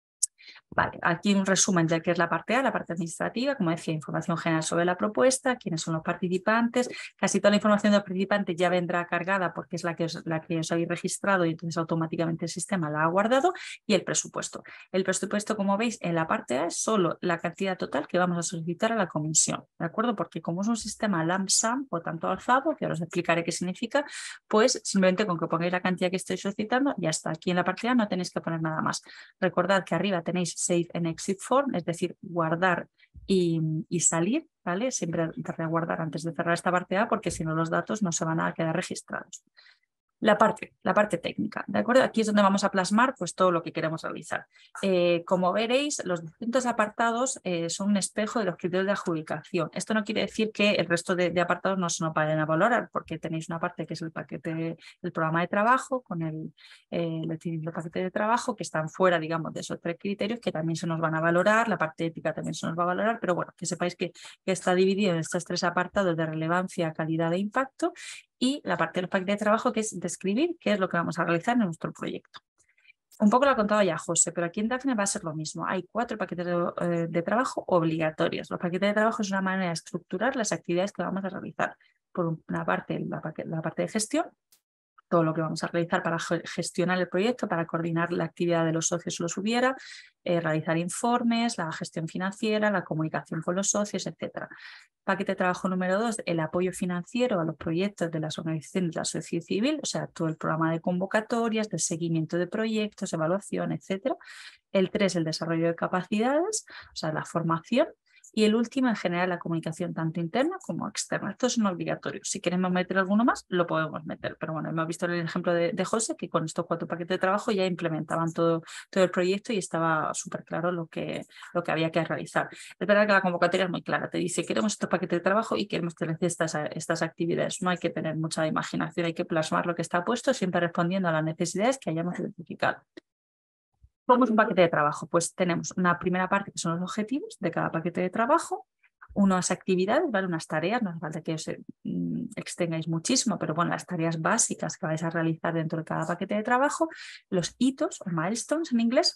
Vale, aquí un resumen de qué es la parte A, la parte administrativa, como decía, información general sobre la propuesta, quiénes son los participantes, casi toda la información de los participantes ya vendrá cargada porque es la que, os, la que os habéis registrado y entonces automáticamente el sistema la ha guardado, y el presupuesto. El presupuesto, como veis, en la parte A es solo la cantidad total que vamos a solicitar a la comisión, ¿de acuerdo? Porque como es un sistema lump sum, por tanto alzado, que ahora os explicaré qué significa, pues simplemente con que pongáis la cantidad que estoy solicitando, ya está. Aquí en la parte A no tenéis que poner nada más. Recordad que arriba tenéis Save and Exit Form, es decir, guardar y, y salir, ¿vale? Siempre guardar antes de cerrar esta parte A porque si no los datos no se van a quedar registrados. La parte, la parte técnica, ¿de acuerdo? Aquí es donde vamos a plasmar pues, todo lo que queremos realizar. Eh, como veréis, los distintos apartados eh, son un espejo de los criterios de adjudicación. Esto no quiere decir que el resto de, de apartados no se nos vayan a valorar, porque tenéis una parte que es el paquete, el programa de trabajo, con el, eh, el paquete de trabajo, que están fuera, digamos, de esos tres criterios, que también se nos van a valorar, la parte ética también se nos va a valorar, pero bueno, que sepáis que, que está dividido en estos tres apartados de relevancia, calidad e impacto, y la parte del paquete de trabajo, que es describir qué es lo que vamos a realizar en nuestro proyecto. Un poco lo ha contado ya José, pero aquí en Dafne va a ser lo mismo. Hay cuatro paquetes de, eh, de trabajo obligatorios. Los paquetes de trabajo es una manera de estructurar las actividades que vamos a realizar. Por una parte, la, la parte de gestión, todo lo que vamos a realizar para gestionar el proyecto, para coordinar la actividad de los socios si los hubiera, eh, realizar informes, la gestión financiera, la comunicación con los socios, etcétera. Paquete de trabajo número dos, el apoyo financiero a los proyectos de las organizaciones de la sociedad civil, o sea, todo el programa de convocatorias, de seguimiento de proyectos, evaluación, etcétera. El tres, el desarrollo de capacidades, o sea, la formación. Y el último, en general, la comunicación tanto interna como externa. Estos son obligatorios. Si queremos meter alguno más, lo podemos meter. Pero bueno, hemos visto el ejemplo de, de José, que con estos cuatro paquetes de trabajo ya implementaban todo, todo el proyecto y estaba súper claro lo que, lo que había que realizar. Es verdad que la convocatoria es muy clara. Te dice, queremos estos paquetes de trabajo y queremos tener estas, estas actividades. No hay que tener mucha imaginación, hay que plasmar lo que está puesto, siempre respondiendo a las necesidades que hayamos identificado. ¿Cómo es un paquete de trabajo? Pues tenemos una primera parte que son los objetivos de cada paquete de trabajo, unas actividades, ¿vale? Unas tareas, no hace falta que os mm, extendáis muchísimo, pero bueno, las tareas básicas que vais a realizar dentro de cada paquete de trabajo, los hitos o milestones en inglés,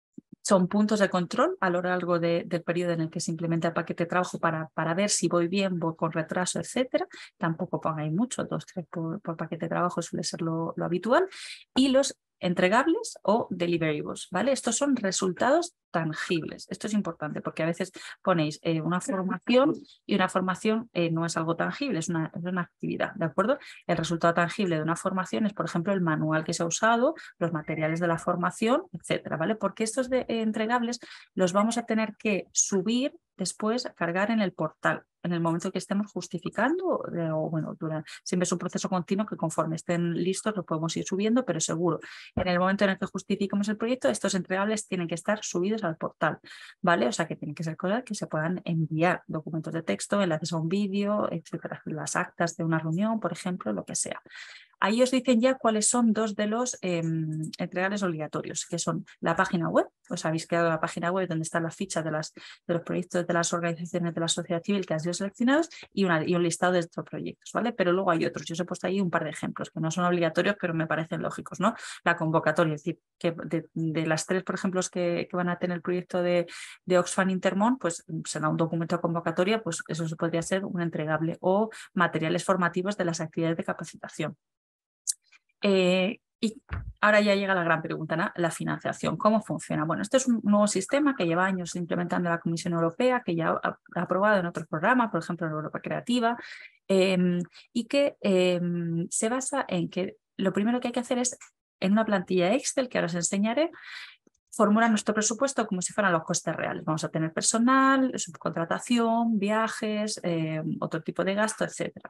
son puntos de control a lo largo de, del periodo en el que se implementa el paquete de trabajo para, para ver si voy bien, voy con retraso, etcétera. Tampoco pongáis mucho, dos, tres por, por paquete de trabajo suele ser lo, lo habitual. Y los entregables o deliverables, ¿vale? Estos son resultados tangibles. Esto es importante porque a veces ponéis eh, una formación y una formación eh, no es algo tangible, es una, es una actividad, ¿de acuerdo? El resultado tangible de una formación es, por ejemplo, el manual que se ha usado, los materiales de la formación, etcétera, ¿vale? Porque estos de, eh, entregables los vamos a tener que subir después, cargar en el portal. en el momento que estemos justificando, eh, o bueno, durante, siempre es un proceso continuo que conforme estén listos lo podemos ir subiendo, pero seguro, en el momento en el que justifiquemos el proyecto, estos entregables tienen que estar subidos al portal, ¿vale? O sea que tienen que ser cosas que se puedan enviar, documentos de texto, enlaces a un vídeo, etcétera, las actas de una reunión, por ejemplo, lo que sea. Ahí os dicen ya cuáles son dos de los eh, entregables obligatorios, que son la página web, os habéis creado la página web donde están las fichas de, las, de los proyectos de las organizaciones de la sociedad civil que han sido seleccionados y, una, y un listado de estos proyectos, ¿vale? Pero luego hay otros, yo os he puesto ahí un par de ejemplos que no son obligatorios, pero me parecen lógicos, ¿no? La convocatoria, es decir, que de, de las tres, por ejemplo, que, que van a tener el proyecto de, de Oxfam Intermón, pues será un documento de convocatoria, pues eso podría ser un entregable, o materiales formativos de las actividades de capacitación. Eh, y ahora ya llega la gran pregunta, ¿no? La financiación, ¿cómo funciona? Bueno, este es un nuevo sistema que lleva años implementando la Comisión Europea, que ya ha, ha aprobado en otros programas, por ejemplo en Europa Creativa, eh, y que eh, se basa en que lo primero que hay que hacer es, en una plantilla Excel, que ahora os enseñaré, formular nuestro presupuesto como si fueran los costes reales. Vamos a tener personal, subcontratación, viajes, eh, otro tipo de gasto, etcétera.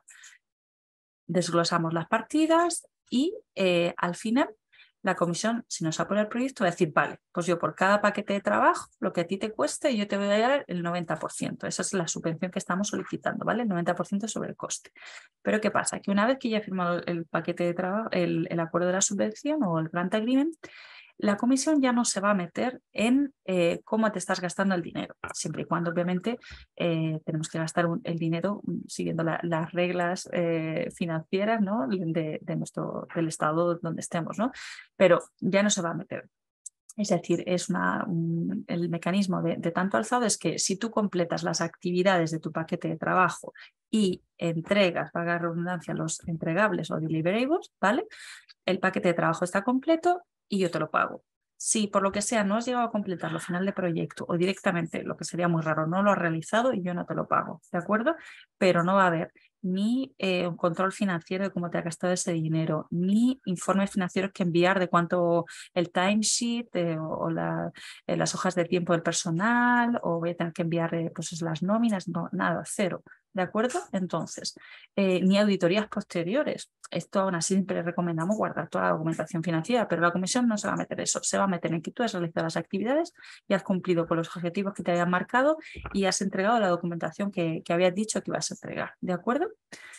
Desglosamos las partidas y eh, al final la comisión, si nos aprueba el proyecto, va a decir, vale, pues yo por cada paquete de trabajo, lo que a ti te cueste, yo te voy a dar el noventa por ciento. Esa es la subvención que estamos solicitando, ¿vale? El noventa por ciento sobre el coste. Pero ¿qué pasa? Que una vez que ya he firmado el paquete de trabajo, el, el acuerdo de la subvención o el grant agreement, la comisión ya no se va a meter en eh, cómo te estás gastando el dinero, siempre y cuando obviamente eh, tenemos que gastar un, el dinero siguiendo la, las reglas eh, financieras, ¿no? de, de nuestro, del estado donde estemos, ¿no? Pero ya no se va a meter. Es decir, es una, un, el mecanismo de, de tanto alzado es que si tú completas las actividades de tu paquete de trabajo y entregas, valga la redundancia, los entregables o deliverables, ¿vale? El paquete de trabajo está completo y yo te lo pago. Si por lo que sea no has llegado a completar lo final de proyecto o directamente, lo que sería muy raro, no lo has realizado y yo no te lo pago, ¿de acuerdo? Pero no va a haber ni eh, un control financiero de cómo te ha gastado ese dinero, ni informes financieros que enviar de cuánto el timesheet eh, o, o la, eh, las hojas de tiempo del personal, o voy a tener que enviar eh, pues, las nóminas, no, nada, cero. ¿De acuerdo? Entonces, eh, ni auditorías posteriores. Esto aún así siempre recomendamos guardar toda la documentación financiera, pero la comisión no se va a meter eso. Se va a meter en que tú has realizado las actividades y has cumplido con los objetivos que te habían marcado y has entregado la documentación que, que habías dicho que ibas a entregar. ¿De acuerdo?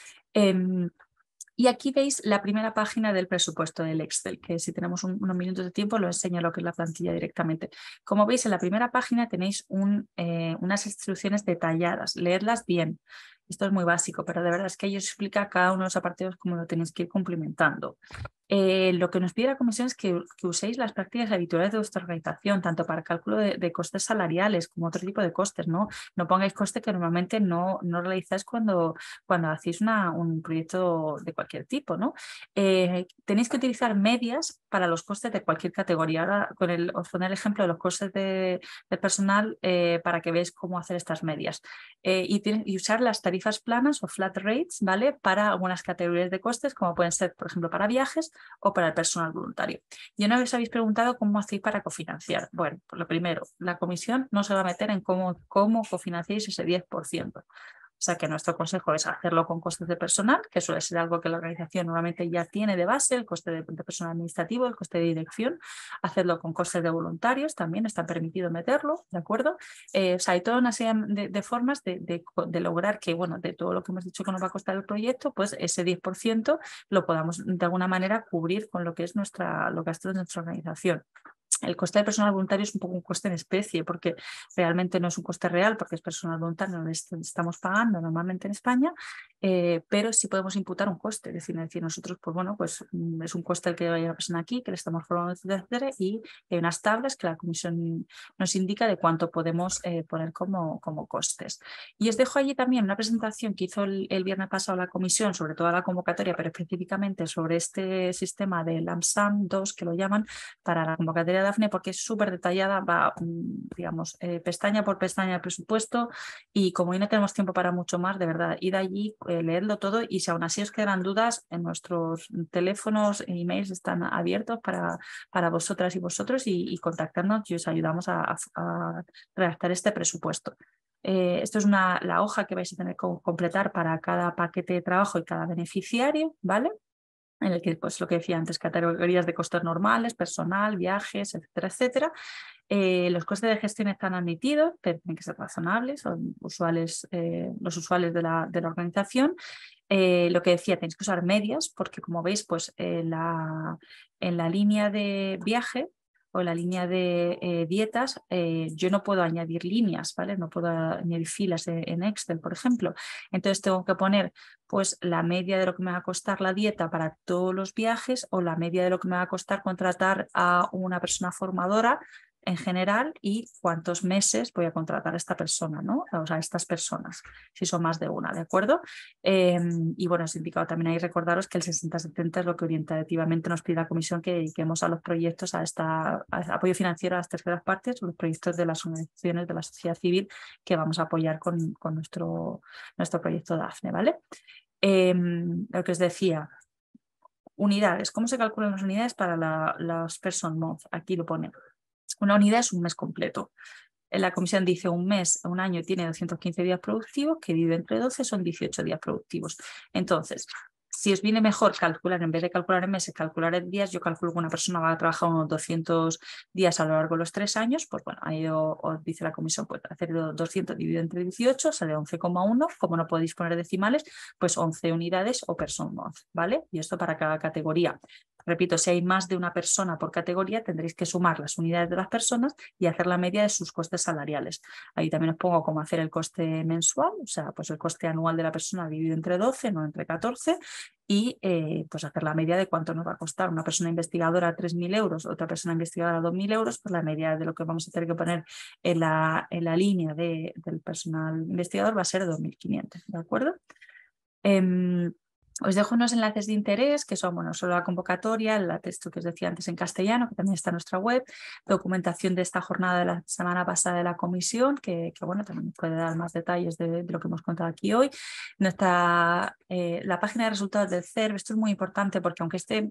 Eh, Y aquí veis la primera página del presupuesto del Excel, que si tenemos un, unos minutos de tiempo lo enseño lo que es la plantilla directamente. Como veis, en la primera página tenéis un, eh, unas instrucciones detalladas, leedlas bien. Esto es muy básico, pero de verdad es que ellos explica cada uno de los apartados cómo lo tenéis que ir cumplimentando. Eh, lo que nos pide la comisión es que, que uséis las prácticas habituales de vuestra organización, tanto para cálculo de, de costes salariales como otro tipo de costes, ¿no? No pongáis costes que normalmente no, no realizáis cuando, cuando hacéis una, un proyecto de cualquier tipo, ¿no? Eh, tenéis que utilizar medias para los costes de cualquier categoría. Ahora con el, os pondré el ejemplo de los costes de, de personal eh, para que veáis cómo hacer estas medias. Eh, y, tienen, y usar las tarifas planas o flat rates, ¿vale? Para algunas categorías de costes, como pueden ser, por ejemplo, para viajes o para el personal voluntario. Y una vez habéis preguntado cómo hacéis para cofinanciar. Bueno, pues lo primero, la comisión no se va a meter en cómo, cómo cofinanciáis ese diez por ciento. O sea que nuestro consejo es hacerlo con costes de personal, que suele ser algo que la organización normalmente ya tiene de base, el coste de, de personal administrativo, el coste de dirección, hacerlo con costes de voluntarios, también está permitido meterlo, ¿de acuerdo? Eh, o sea, hay toda una serie de, de formas de, de, de lograr que, bueno, de todo lo que hemos dicho que nos va a costar el proyecto, pues ese diez por ciento lo podamos de alguna manera cubrir con lo que es nuestra, los gastos de nuestra organización. El coste de personal voluntario es un poco un coste en especie porque realmente no es un coste real porque es personal voluntario, no le estamos pagando normalmente en España, eh, pero sí podemos imputar un coste, es decir, es decir, nosotros pues bueno, pues es un coste el que vaya la persona aquí, que le estamos formando, etcétera, y hay unas tablas que la comisión nos indica de cuánto podemos eh, poner como, como costes. Y os dejo allí también una presentación que hizo el, el viernes pasado la comisión sobre toda la convocatoria, pero específicamente sobre este sistema de LAMSAM dos, que lo llaman, para la convocatoria de Dafne, porque es súper detallada, va, digamos, eh, pestaña por pestaña el presupuesto, y como hoy no tenemos tiempo para mucho más, de verdad, id allí, eh, leedlo todo, y si aún así os quedan dudas, en nuestros teléfonos e emails están abiertos para, para vosotras y vosotros, y, y contactarnos y os ayudamos a, a, a redactar este presupuesto. Eh, esto es una, la hoja que vais a tener que completar para cada paquete de trabajo y cada beneficiario, ¿vale? En el que, pues lo que decía antes, categorías de costes normales, personal, viajes, etcétera, etcétera. Eh, los costes de gestión están admitidos, pero tienen que ser razonables, son usuales, eh, los usuales de la, de la organización. Eh, lo que decía, tenéis que usar medias, porque como veis, pues eh, la, en la línea de viaje o en la línea de eh, dietas, eh, yo no puedo añadir líneas, ¿vale? No puedo añadir filas en, en Excel, por ejemplo. Entonces tengo que poner pues la media de lo que me va a costar la dieta para todos los viajes o la media de lo que me va a costar contratar a una persona formadora en general y cuántos meses voy a contratar a esta persona, ¿no? O sea, a estas personas, si son más de una, ¿de acuerdo? Eh, y bueno, os he indicado también ahí, recordaros que el sesenta setenta es lo que orientativamente nos pide la comisión que dediquemos a los proyectos, a este apoyo financiero a las terceras partes, los proyectos de las organizaciones de la sociedad civil que vamos a apoyar con, con nuestro, nuestro proyecto DAFNE, ¿vale? Eh, lo que os decía, unidades. ¿Cómo se calculan las unidades para la, las person month? Aquí lo pone. Una unidad es un mes completo. La comisión dice un mes, un año tiene doscientos quince días productivos, que divide entre doce son dieciocho días productivos. Entonces, si os viene mejor calcular, en vez de calcular en meses, calcular en días, yo calculo que una persona va a trabajar unos doscientos días a lo largo de los tres años, pues bueno, ahí os, os dice la comisión, pues hacer doscientos dividido entre dieciocho, sale once coma uno, como no podéis poner decimales, pues once unidades o person month, ¿vale? Y esto para cada categoría. Repito, si hay más de una persona por categoría, tendréis que sumar las unidades de las personas y hacer la media de sus costes salariales. Ahí también os pongo cómo hacer el coste mensual, o sea, pues el coste anual de la persona dividido entre doce, no entre catorce, y eh, pues hacer la media de cuánto nos va a costar una persona investigadora tres mil euros, otra persona investigadora dos mil euros, pues la media de lo que vamos a tener que poner en la, en la línea de, del personal investigador va a ser dos mil quinientos, ¿de acuerdo? Eh, Os dejo unos enlaces de interés que son, bueno, solo la convocatoria, el texto que os decía antes en castellano, que también está en nuestra web, documentación de esta jornada de la semana pasada de la comisión, que, que bueno, también puede dar más detalles de, de lo que hemos contado aquí hoy. Nuestra, eh, la página de resultados del C E R B, esto es muy importante porque aunque este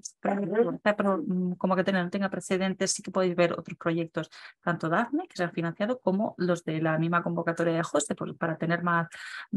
como que no tenga precedentes, sí que podéis ver otros proyectos, tanto DAFNE, que se han financiado, como los de la misma convocatoria de HOSTE, pues, para tener más,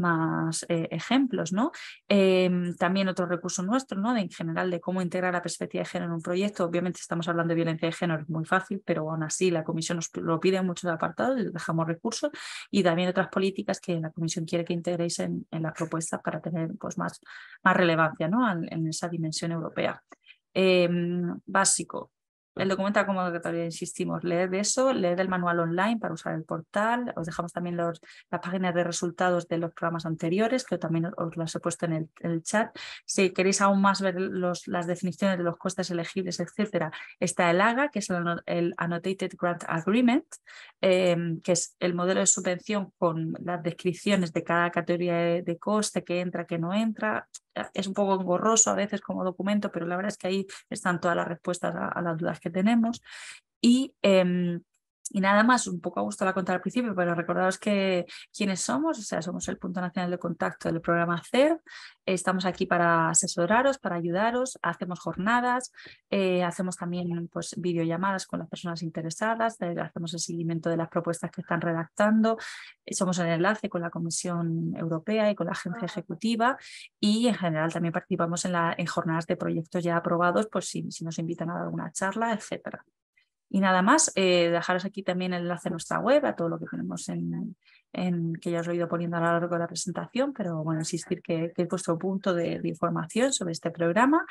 más eh, ejemplos, ¿no? Eh, también otro recurso nuestro, ¿no? De, en general, de cómo integrar la perspectiva de género en un proyecto. Obviamente estamos hablando de violencia de género, es muy fácil, pero aún así la comisión nos lo pide en muchos apartados, les dejamos recursos y también otras políticas que la comisión quiere que integréis en, en las propuestas para tener pues, más, más relevancia, ¿no? en, en esa dimensión europea. Eh, básico. El documento de convocatoria, insistimos, leed eso, leed el manual online para usar el portal. Os dejamos también los, las páginas de resultados de los programas anteriores, que también os las he puesto en el, en el chat. Si queréis aún más ver los, las definiciones de los costes elegibles, etcétera, está el A G A, que es el, el Annotated Grant Agreement, eh, que es el modelo de subvención con las descripciones de cada categoría de, de coste, que entra, que no entra. Es un poco engorroso a veces como documento, pero la verdad es que ahí están todas las respuestas a, a las dudas que tenemos. Y, eh, y nada más, un poco a gusto la contar al principio, pero recordaros que quiénes somos, o sea, somos el punto nacional de contacto del programa C E R B, estamos aquí para asesoraros, para ayudaros, hacemos jornadas, eh, hacemos también pues, videollamadas con las personas interesadas, eh, hacemos el seguimiento de las propuestas que están redactando, eh, somos el enlace con la Comisión Europea y con la agencia ejecutiva y en general también participamos en, la, en jornadas de proyectos ya aprobados, pues si, si nos invitan a alguna charla, etcétera. Y nada más, eh, dejaros aquí también el enlace a nuestra web, a todo lo que tenemos en, en que ya os he ido poniendo a lo largo de la presentación, pero bueno, insistir que, que es vuestro punto de, de información sobre este programa.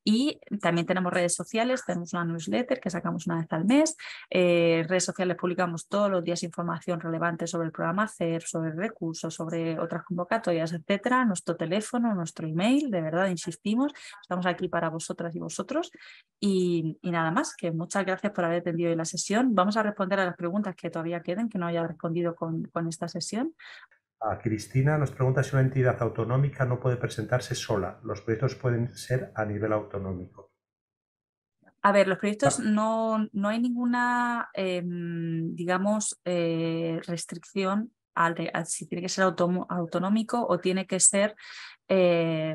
Y también tenemos redes sociales, tenemos una newsletter que sacamos una vez al mes, eh, redes sociales publicamos todos los días información relevante sobre el programa C E R, sobre recursos, sobre otras convocatorias, etcétera, nuestro teléfono, nuestro email, de verdad insistimos, estamos aquí para vosotras y vosotros. Y, y nada más, que muchas gracias por haber atendido la sesión. Vamos a responder a las preguntas que todavía queden, que no haya respondido con, con esta sesión. A Cristina nos pregunta si una entidad autonómica no puede presentarse sola. Los proyectos pueden ser a nivel autonómico. A ver, los proyectos no, no hay ninguna, eh, digamos, eh, restricción al, al si tiene que ser autonómico o tiene que ser... Eh,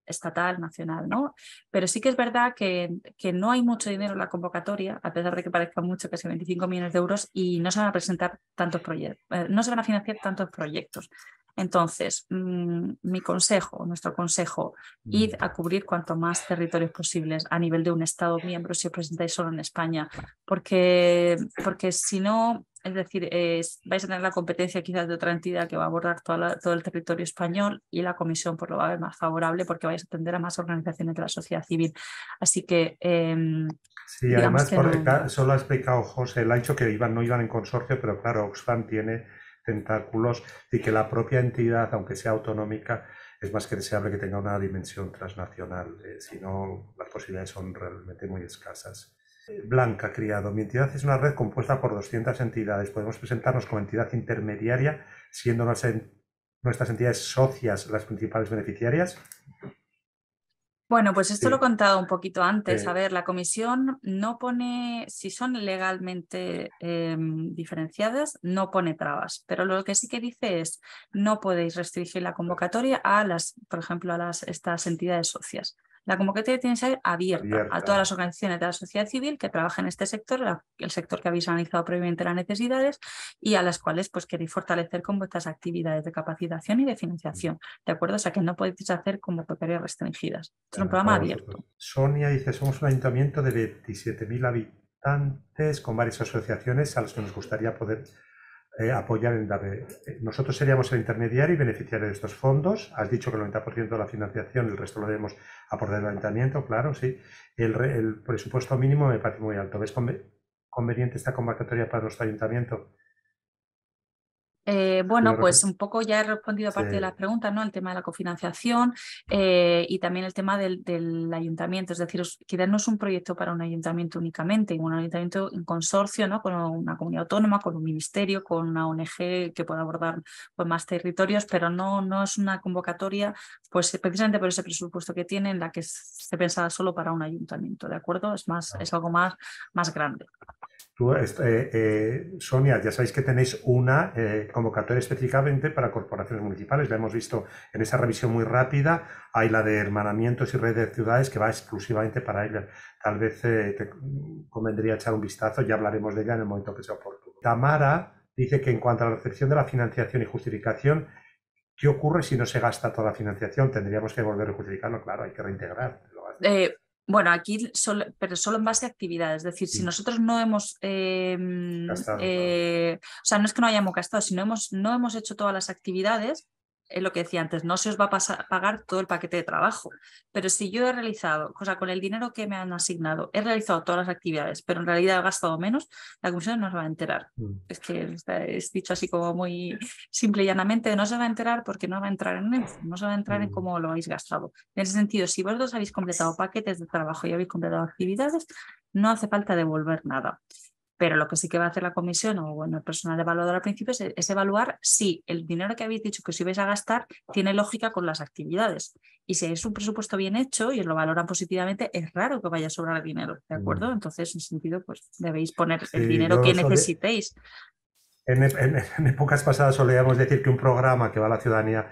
estatal, nacional, ¿no? Pero sí que es verdad que, que no hay mucho dinero en la convocatoria, a pesar de que parezca mucho, casi veinticinco millones de euros, y no se van a presentar tantos proyectos, eh, no se van a financiar tantos proyectos. Entonces, mmm, mi consejo, nuestro consejo, id a cubrir cuanto más territorios posibles a nivel de un Estado miembro si os presentáis solo en España, porque, porque si no, es decir, eh, vais a tener la competencia quizás de otra entidad que va a abordar toda la, todo el territorio español y la comisión pues, lo va a ver más favorable porque vais a atender a más organizaciones de la sociedad civil. Así que... Eh, sí, además, por, no... solo ha explicado José, el ha dicho que iban, no iban en consorcio, pero claro, Oxfam tiene tentáculos y que la propia entidad, aunque sea autonómica, es más que deseable que tenga una dimensión transnacional, eh, si no las posibilidades son realmente muy escasas. Blanca Criado, mi entidad es una red compuesta por doscientas entidades, podemos presentarnos como entidad intermediaria, siendo nuestras entidades socias las principales beneficiarias. Bueno, pues esto sí. Lo he contado un poquito antes. Eh, a ver, la comisión no pone, si son legalmente eh, diferenciadas, no pone trabas, pero lo que sí que dice es no podéis restringir la convocatoria a las, por ejemplo, a las, estas entidades socias. La convocatoria tiene que ser abierta, abierta a todas las organizaciones de la sociedad civil que trabajan en este sector, la, el sector que habéis analizado previamente las necesidades y a las cuales pues queréis fortalecer con vuestras actividades de capacitación y de financiación, ¿de acuerdo? O sea que no podéis hacer convocatorias restringidas. Es un ah, programa abierto. Sonia dice, somos un ayuntamiento de veintisiete mil habitantes con varias asociaciones a las que nos gustaría poder Eh, apoyar en dar. Eh, nosotros seríamos el intermediario y beneficiario de estos fondos. Has dicho que el noventa por ciento de la financiación, el resto lo debemos aportar al ayuntamiento, claro, sí. El, el presupuesto mínimo me parece muy alto. ¿Ves conveniente esta convocatoria para nuestro ayuntamiento? Eh, bueno, pues un poco ya he respondido a parte sí. de las preguntas, ¿no? El tema de la cofinanciación eh, y también el tema del, del ayuntamiento. Es decir, quizás no es un proyecto para un ayuntamiento únicamente, un ayuntamiento en consorcio, ¿no? Con una comunidad autónoma, con un ministerio, con una O N G que pueda abordar pues, más territorios, pero no, no es una convocatoria, pues precisamente por ese presupuesto que tiene, en la que se pensaba solo para un ayuntamiento, ¿de acuerdo? Es, más, es algo más, más grande. Tú, eh, eh, Sonia, ya sabéis que tenéis una eh, convocatoria específicamente para corporaciones municipales. La hemos visto en esa revisión muy rápida. Hay la de hermanamientos y red de ciudades que va exclusivamente para ellas. Tal vez eh, te convendría echar un vistazo, ya hablaremos de ella en el momento que sea oportuno. Tamara dice que en cuanto a la recepción de la financiación y justificación, ¿qué ocurre si no se gasta toda la financiación? Tendríamos que volver a justificarlo, claro, hay que reintegrar. Eh... Bueno, aquí solo, pero solo en base a actividades, es decir, sí. si nosotros no hemos, eh, gastado, eh, claro. o sea, no es que no hayamos gastado, sino hemos, no hemos hecho todas las actividades, es lo que decía antes, no se os va a pasar, pagar todo el paquete de trabajo, pero si yo he realizado, o sea, con el dinero que me han asignado, he realizado todas las actividades, pero en realidad he gastado menos, la comisión no se va a enterar. Mm. Es que es dicho así como muy simple y llanamente, no se va a enterar porque no va a entrar en eso, no se va a entrar mm. en cómo lo habéis gastado. En ese sentido, si vosotros habéis completado paquetes de trabajo y habéis completado actividades, no hace falta devolver nada. Pero lo que sí que va a hacer la comisión o bueno, el personal evaluador al principio es, es evaluar si el dinero que habéis dicho que os ibais a gastar tiene lógica con las actividades. Y si es un presupuesto bien hecho y os lo valoran positivamente, es raro que vaya a sobrar dinero, ¿de acuerdo? Entonces, en ese sentido, pues debéis poner sí, el dinero que necesitéis. En, en, en épocas pasadas solíamos decir que un programa que va a la ciudadanía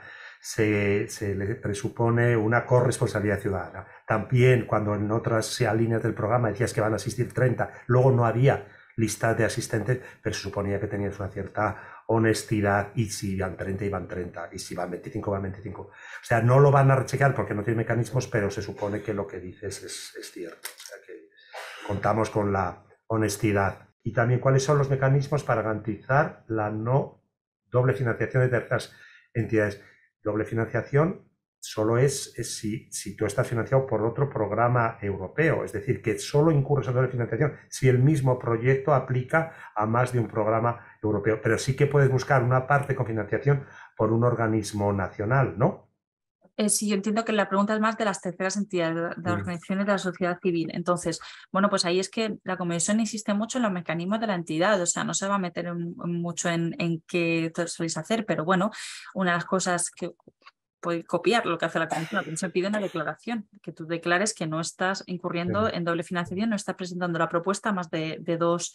se, se le presupone una corresponsabilidad ciudadana. También cuando en otras líneas del programa decías que van a asistir treinta, luego no había listas de asistentes, pero se suponía que tenías una cierta honestidad y si iban treinta, iban treinta, y si van veinticinco, van veinticinco. O sea, no lo van a rechecar porque no tiene mecanismos, pero se supone que lo que dices es, es cierto. O sea, que contamos con la honestidad. Y también cuáles son los mecanismos para garantizar la no doble financiación de terceras entidades. Doble financiación solo es, es si, si tú estás financiado por otro programa europeo, es decir, que solo incurres en doble financiación si el mismo proyecto aplica a más de un programa europeo, pero sí que puedes buscar una parte con financiación por un organismo nacional, ¿no? Eh, sí, yo entiendo que la pregunta es más de las terceras entidades, de las organizaciones de la sociedad civil. Entonces, bueno, pues ahí es que la comisión insiste mucho en los mecanismos de la entidad, o sea, no se va a meter en, en mucho en, en qué soléis hacer, pero bueno, una de las cosas que puede copiar lo que hace la comisión. La comisión pide una declaración, que tú declares que no estás incurriendo sí. en doble financiación, no estás presentando la propuesta a más de, de, dos,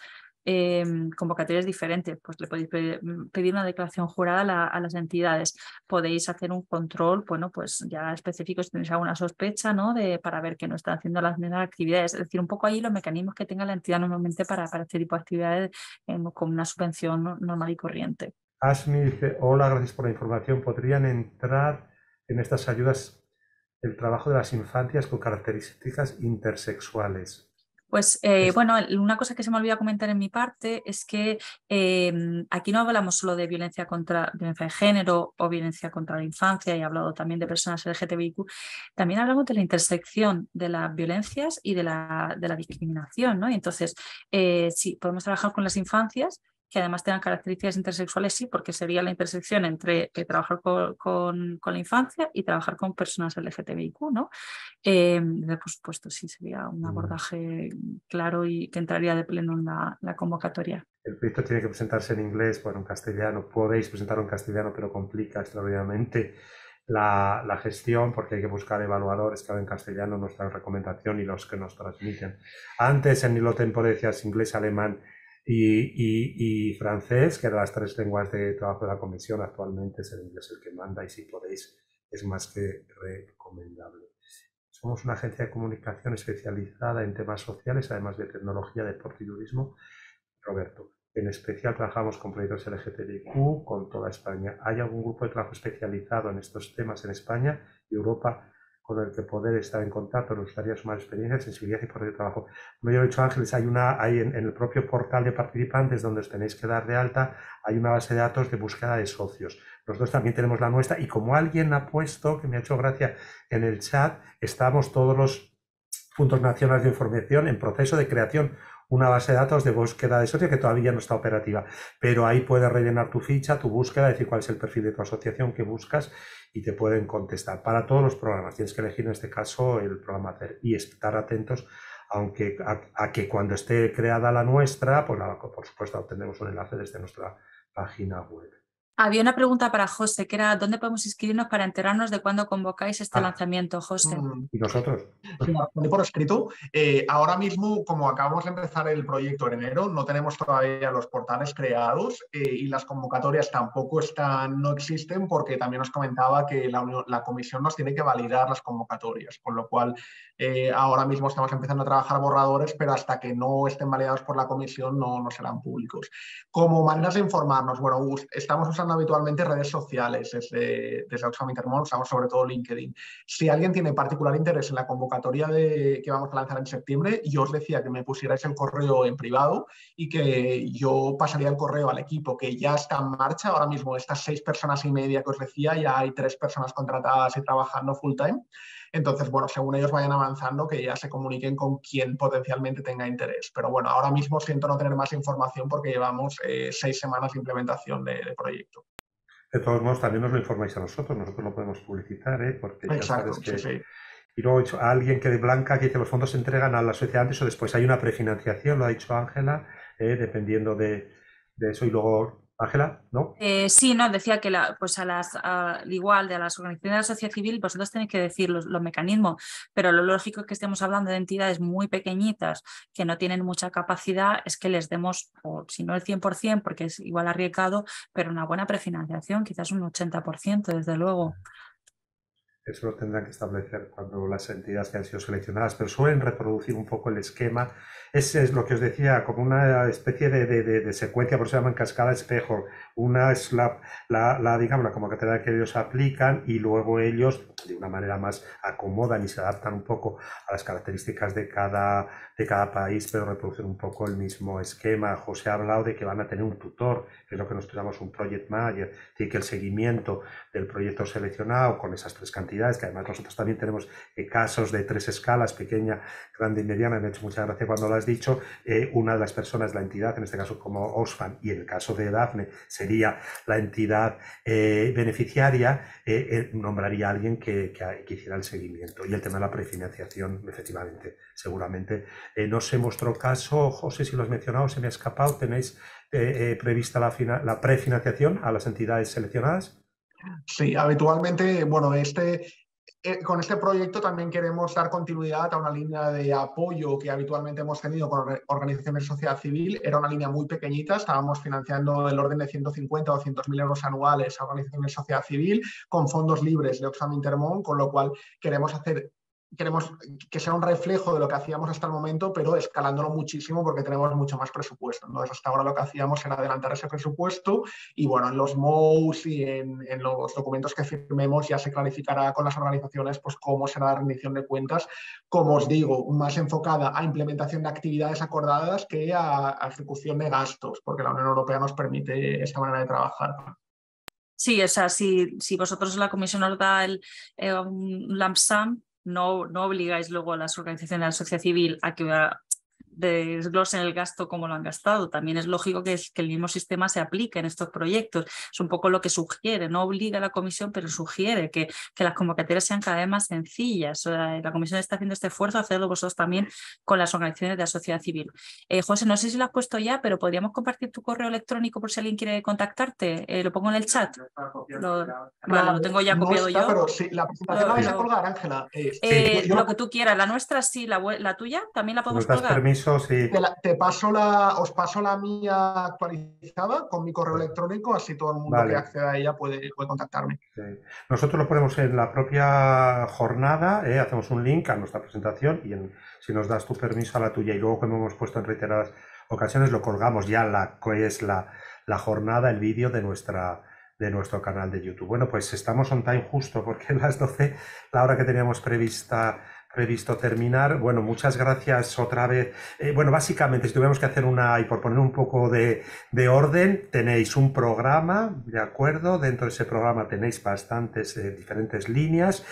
eh, convocatorias diferentes. Pues le podéis pedir una declaración jurada a, la, a las entidades. Podéis hacer un control, bueno, pues ya específico si tenéis alguna sospecha, ¿no? De, para ver que no están haciendo las mismas actividades. Es decir, un poco ahí los mecanismos que tenga la entidad normalmente para, para este tipo de actividades eh, con una subvención normal y corriente. Asmi dice, hola, gracias por la información. ¿Podrían entrar en estas ayudas el trabajo de las infancias con características intersexuales? Pues eh, bueno, una cosa que se me olvidó comentar en mi parte es que eh, aquí no hablamos solo de violencia contra violencia de género o violencia contra la infancia, y he hablado también de personas L G T B I Q, también hablamos de la intersección de las violencias y de la, de la discriminación, ¿no? Y entonces, eh, sí, podemos trabajar con las infancias que además tengan características intersexuales, sí, porque sería la intersección entre eh, trabajar con, con, con la infancia y trabajar con personas L G T B I Q, ¿no? Eh, por supuesto, sí, sería un abordaje claro y que entraría de pleno en la, la convocatoria. El proyecto tiene que presentarse en inglés, bueno, en castellano, podéis presentarlo en castellano, pero complica extraordinariamente la, la gestión porque hay que buscar evaluadores que hablen castellano, nuestra recomendación y los que nos transmiten. Antes en Hilo Tempo decías inglés, alemán y, y, y francés, que eran las tres lenguas de trabajo de la comisión. Actualmente es el inglés el que manda y si podéis es más que recomendable. Somos una agencia de comunicación especializada en temas sociales, además de tecnología, deporte y turismo. Roberto, en especial trabajamos con proyectos L G T B I Q con toda España. ¿Hay algún grupo de trabajo especializado en estos temas en España y Europa con el que poder estar en contacto? Nos gustaría sumar experiencia, sensibilidad y poder de trabajo. Como yo he dicho, Ángeles, hay una, hay en, en el propio portal de participantes donde os tenéis que dar de alta, hay una base de datos de búsqueda de socios. Nosotros también tenemos la nuestra y como alguien ha puesto, que me ha hecho gracia en el chat, estamos todos los puntos nacionales de información en proceso de creación, una base de datos de búsqueda de socios que todavía no está operativa, pero ahí puedes rellenar tu ficha, tu búsqueda, decir cuál es el perfil de tu asociación que buscas y te pueden contestar. Para todos los programas tienes que elegir en este caso el programa C E R y estar atentos aunque a, a que cuando esté creada la nuestra, pues la, por supuesto obtendremos un enlace desde nuestra página web. Había una pregunta para José, que era ¿dónde podemos inscribirnos para enterarnos de cuándo convocáis este ah, lanzamiento, José? ¿Y nosotros? Sí, por escrito. Eh, ahora mismo, como acabamos de empezar el proyecto en enero, no tenemos todavía los portales creados eh, y las convocatorias tampoco están, no existen porque también os comentaba que la, la comisión nos tiene que validar las convocatorias, con lo cual eh, ahora mismo estamos empezando a trabajar borradores, pero hasta que no estén validados por la comisión no, no serán públicos. Como maneras de informarnos, bueno, estamos usando habitualmente redes sociales desde, desde Oxfam Intermón, usamos sobre todo LinkedIn. Si alguien tiene particular interés en la convocatoria de, que vamos a lanzar en septiembre, yo os decía que me pusierais el correo en privado y que yo pasaría el correo al equipo que ya está en marcha. Ahora mismo estas seis personas y media que os decía, ya hay tres personas contratadas y trabajando full time. Entonces, bueno, según ellos vayan avanzando, que ya se comuniquen con quien potencialmente tenga interés. Pero bueno, ahora mismo siento no tener más información porque llevamos eh, seis semanas de implementación de, de proyecto. De todos modos, también nos lo informáis a nosotros, nosotros lo podemos publicitar, ¿eh? Porque ya Exacto, sabes que... sí, sí. Y luego he dicho a alguien que de Blanca que dice los fondos se entregan a la sociedad antes o después. Hay una prefinanciación, lo ha dicho Ángela, eh, dependiendo de, de eso. Y luego, Ángela, ¿no? Eh, sí, no, decía que la, pues a las, a, al igual de a las organizaciones de la sociedad civil, vosotros tenéis que decir los, los mecanismos, pero lo lógico es que estemos hablando de entidades muy pequeñitas que no tienen mucha capacidad, es que les demos, o si no el cien por cien, porque es igual arriesgado, pero una buena prefinanciación, quizás un ochenta por ciento, desde luego. Eso lo tendrán que establecer cuando las entidades que han sido seleccionadas, pero suelen reproducir un poco el esquema. Ese es lo que os decía, como una especie de, de, de, de secuencia, por eso se llama en cascada espejo. Una es la, la, la, digamos, la convocatoria que ellos aplican y luego ellos, de una manera más, acomodan y se adaptan un poco a las características de cada, de cada país, pero reproducen un poco el mismo esquema. José ha hablado de que van a tener un tutor, que es lo que nosotros llamamos un project manager, y que el seguimiento del proyecto seleccionado con esas tres cantidades, que además nosotros también tenemos eh, casos de tres escalas, pequeña, grande y mediana. Me ha hecho mucha gracia cuando lo has dicho. Eh, una de las personas, la entidad, en este caso como Oxfam, y en el caso de Dafne sería la entidad eh, beneficiaria, eh, eh, nombraría a alguien que, que, que hiciera el seguimiento. Y el tema de la prefinanciación, efectivamente, seguramente. Eh, no sé en vuestro caso, José, si lo has mencionado, se me ha escapado, ¿tenéis eh, eh, prevista la, la prefinanciación a las entidades seleccionadas? Sí, habitualmente, bueno, este, Eh, con este proyecto también queremos dar continuidad a una línea de apoyo que habitualmente hemos tenido con organizaciones de sociedad civil. Era una línea muy pequeñita, estábamos financiando del orden de ciento cincuenta o doscientos mil euros anuales a organizaciones de sociedad civil con fondos libres de Oxfam Intermón, con lo cual queremos hacer... Queremos que sea un reflejo de lo que hacíamos hasta el momento, pero escalándolo muchísimo porque tenemos mucho más presupuesto. Entonces, hasta ahora lo que hacíamos era adelantar ese presupuesto y, bueno, en los M O Us y en, en los documentos que firmemos ya se clarificará con las organizaciones pues cómo será la rendición de cuentas, como os digo, más enfocada a implementación de actividades acordadas que a, a ejecución de gastos, porque la Unión Europea nos permite esta manera de trabajar. Sí, o sea, si, si vosotros la Comisión os da el, eh, un lump sum, No, no obligáis luego a las organizaciones de la sociedad civil a que desglosen el gasto como lo han gastado. También es lógico que, es, que el mismo sistema se aplique en estos proyectos. Es un poco lo que sugiere, no obliga a la Comisión, pero sugiere que, que las convocatorias sean cada vez más sencillas. O sea, la Comisión está haciendo este esfuerzo, hacedlo vosotros también con las organizaciones de la sociedad civil. Eh, José, no sé si lo has puesto ya, pero podríamos compartir tu correo electrónico por si alguien quiere contactarte. Eh, lo pongo en el chat. Lo, vale, lo tengo ya copiado no está, yo. Pero sí, la presentación la vais a colgar, Ángela. Eh, eh, sí, yo, lo que tú quieras, la nuestra sí, la, la tuya también la podemos si nos das colgar. Permiso, sí. Te, la, te paso la, os paso la mía actualizada con mi correo electrónico, así todo el mundo vale. que acceda a ella puede, puede contactarme. Sí. Nosotros lo ponemos en la propia jornada, ¿eh? Hacemos un link a nuestra presentación y en, si nos das tu permiso a la tuya y luego como hemos puesto en reiteradas ocasiones lo colgamos ya la que es la, la jornada, el vídeo de nuestra de nuestro canal de YouTube. Bueno, pues estamos on time justo porque las doce, la hora que teníamos prevista previsto terminar. Bueno, muchas gracias otra vez. Eh, bueno, básicamente, si tuviéramos que hacer una, y por poner un poco de, de orden, tenéis un programa, ¿de acuerdo? Dentro de ese programa tenéis bastantes eh, diferentes líneas.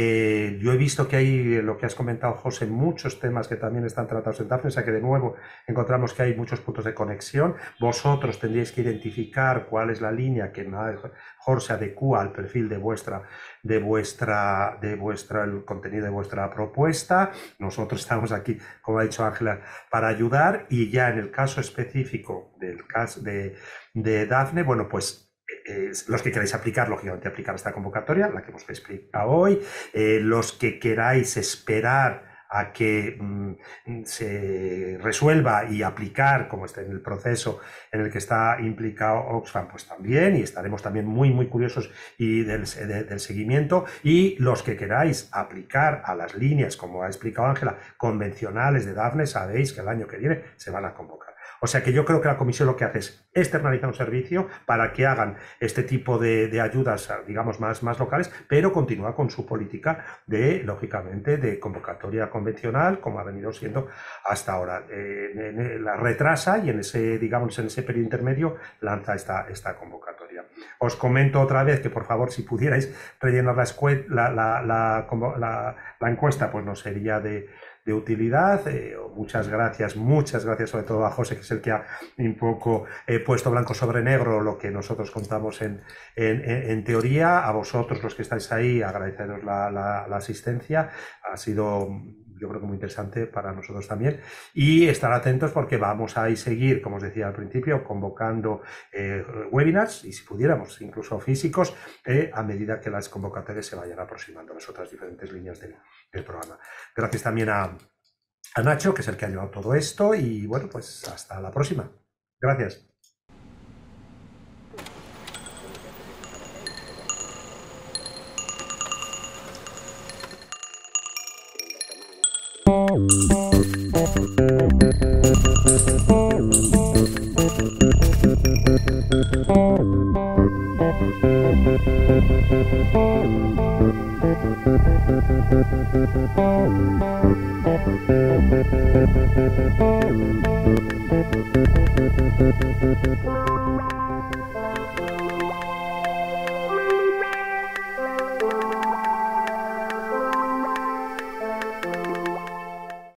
Eh, yo he visto que hay, lo que has comentado, José, muchos temas que también están tratados en Dafne, o sea que de nuevo encontramos que hay muchos puntos de conexión. Vosotros tendríais que identificar cuál es la línea que mejor se adecua al perfil de vuestra, de vuestra, de vuestra, el contenido de vuestra propuesta. Nosotros estamos aquí, como ha dicho Ángela, para ayudar y ya en el caso específico del caso de, de Dafne, bueno, pues eh, los que queráis aplicar, lógicamente aplicar esta convocatoria, la que hemos explicado hoy, eh, los que queráis esperar a que mm, se resuelva y aplicar, como está en el proceso en el que está implicado Oxfam, pues también, y estaremos también muy, muy curiosos y del, de, del seguimiento, y los que queráis aplicar a las líneas, como ha explicado Ángela, convencionales de Dafne, sabéis que el año que viene se van a convocar. O sea que yo creo que la comisión lo que hace es externalizar un servicio para que hagan este tipo de, de ayudas, digamos, más, más locales, pero continúa con su política de, lógicamente, de convocatoria convencional, como ha venido siendo hasta ahora. Eh, en, en, la retrasa y en ese, digamos, en ese periodo intermedio lanza esta, esta convocatoria. Os comento otra vez que, por favor, si pudierais rellenar la, la, la, la, la, la encuesta, pues nos sería de... de utilidad. Eh, muchas gracias, muchas gracias sobre todo a José, que es el que ha un poco eh, puesto blanco sobre negro lo que nosotros contamos en, en, en teoría. A vosotros, los que estáis ahí, agradeceros la, la, la asistencia. Ha sido, yo creo que muy interesante para nosotros también. Y estar atentos porque vamos a seguir, como os decía al principio, convocando eh, webinars, y si pudiéramos, incluso físicos, eh, a medida que las convocatorias se vayan aproximando a las otras diferentes líneas del, del programa. Gracias también a, a Nacho, que es el que ha llevado todo esto, y bueno, pues hasta la próxima. Gracias. Thank you.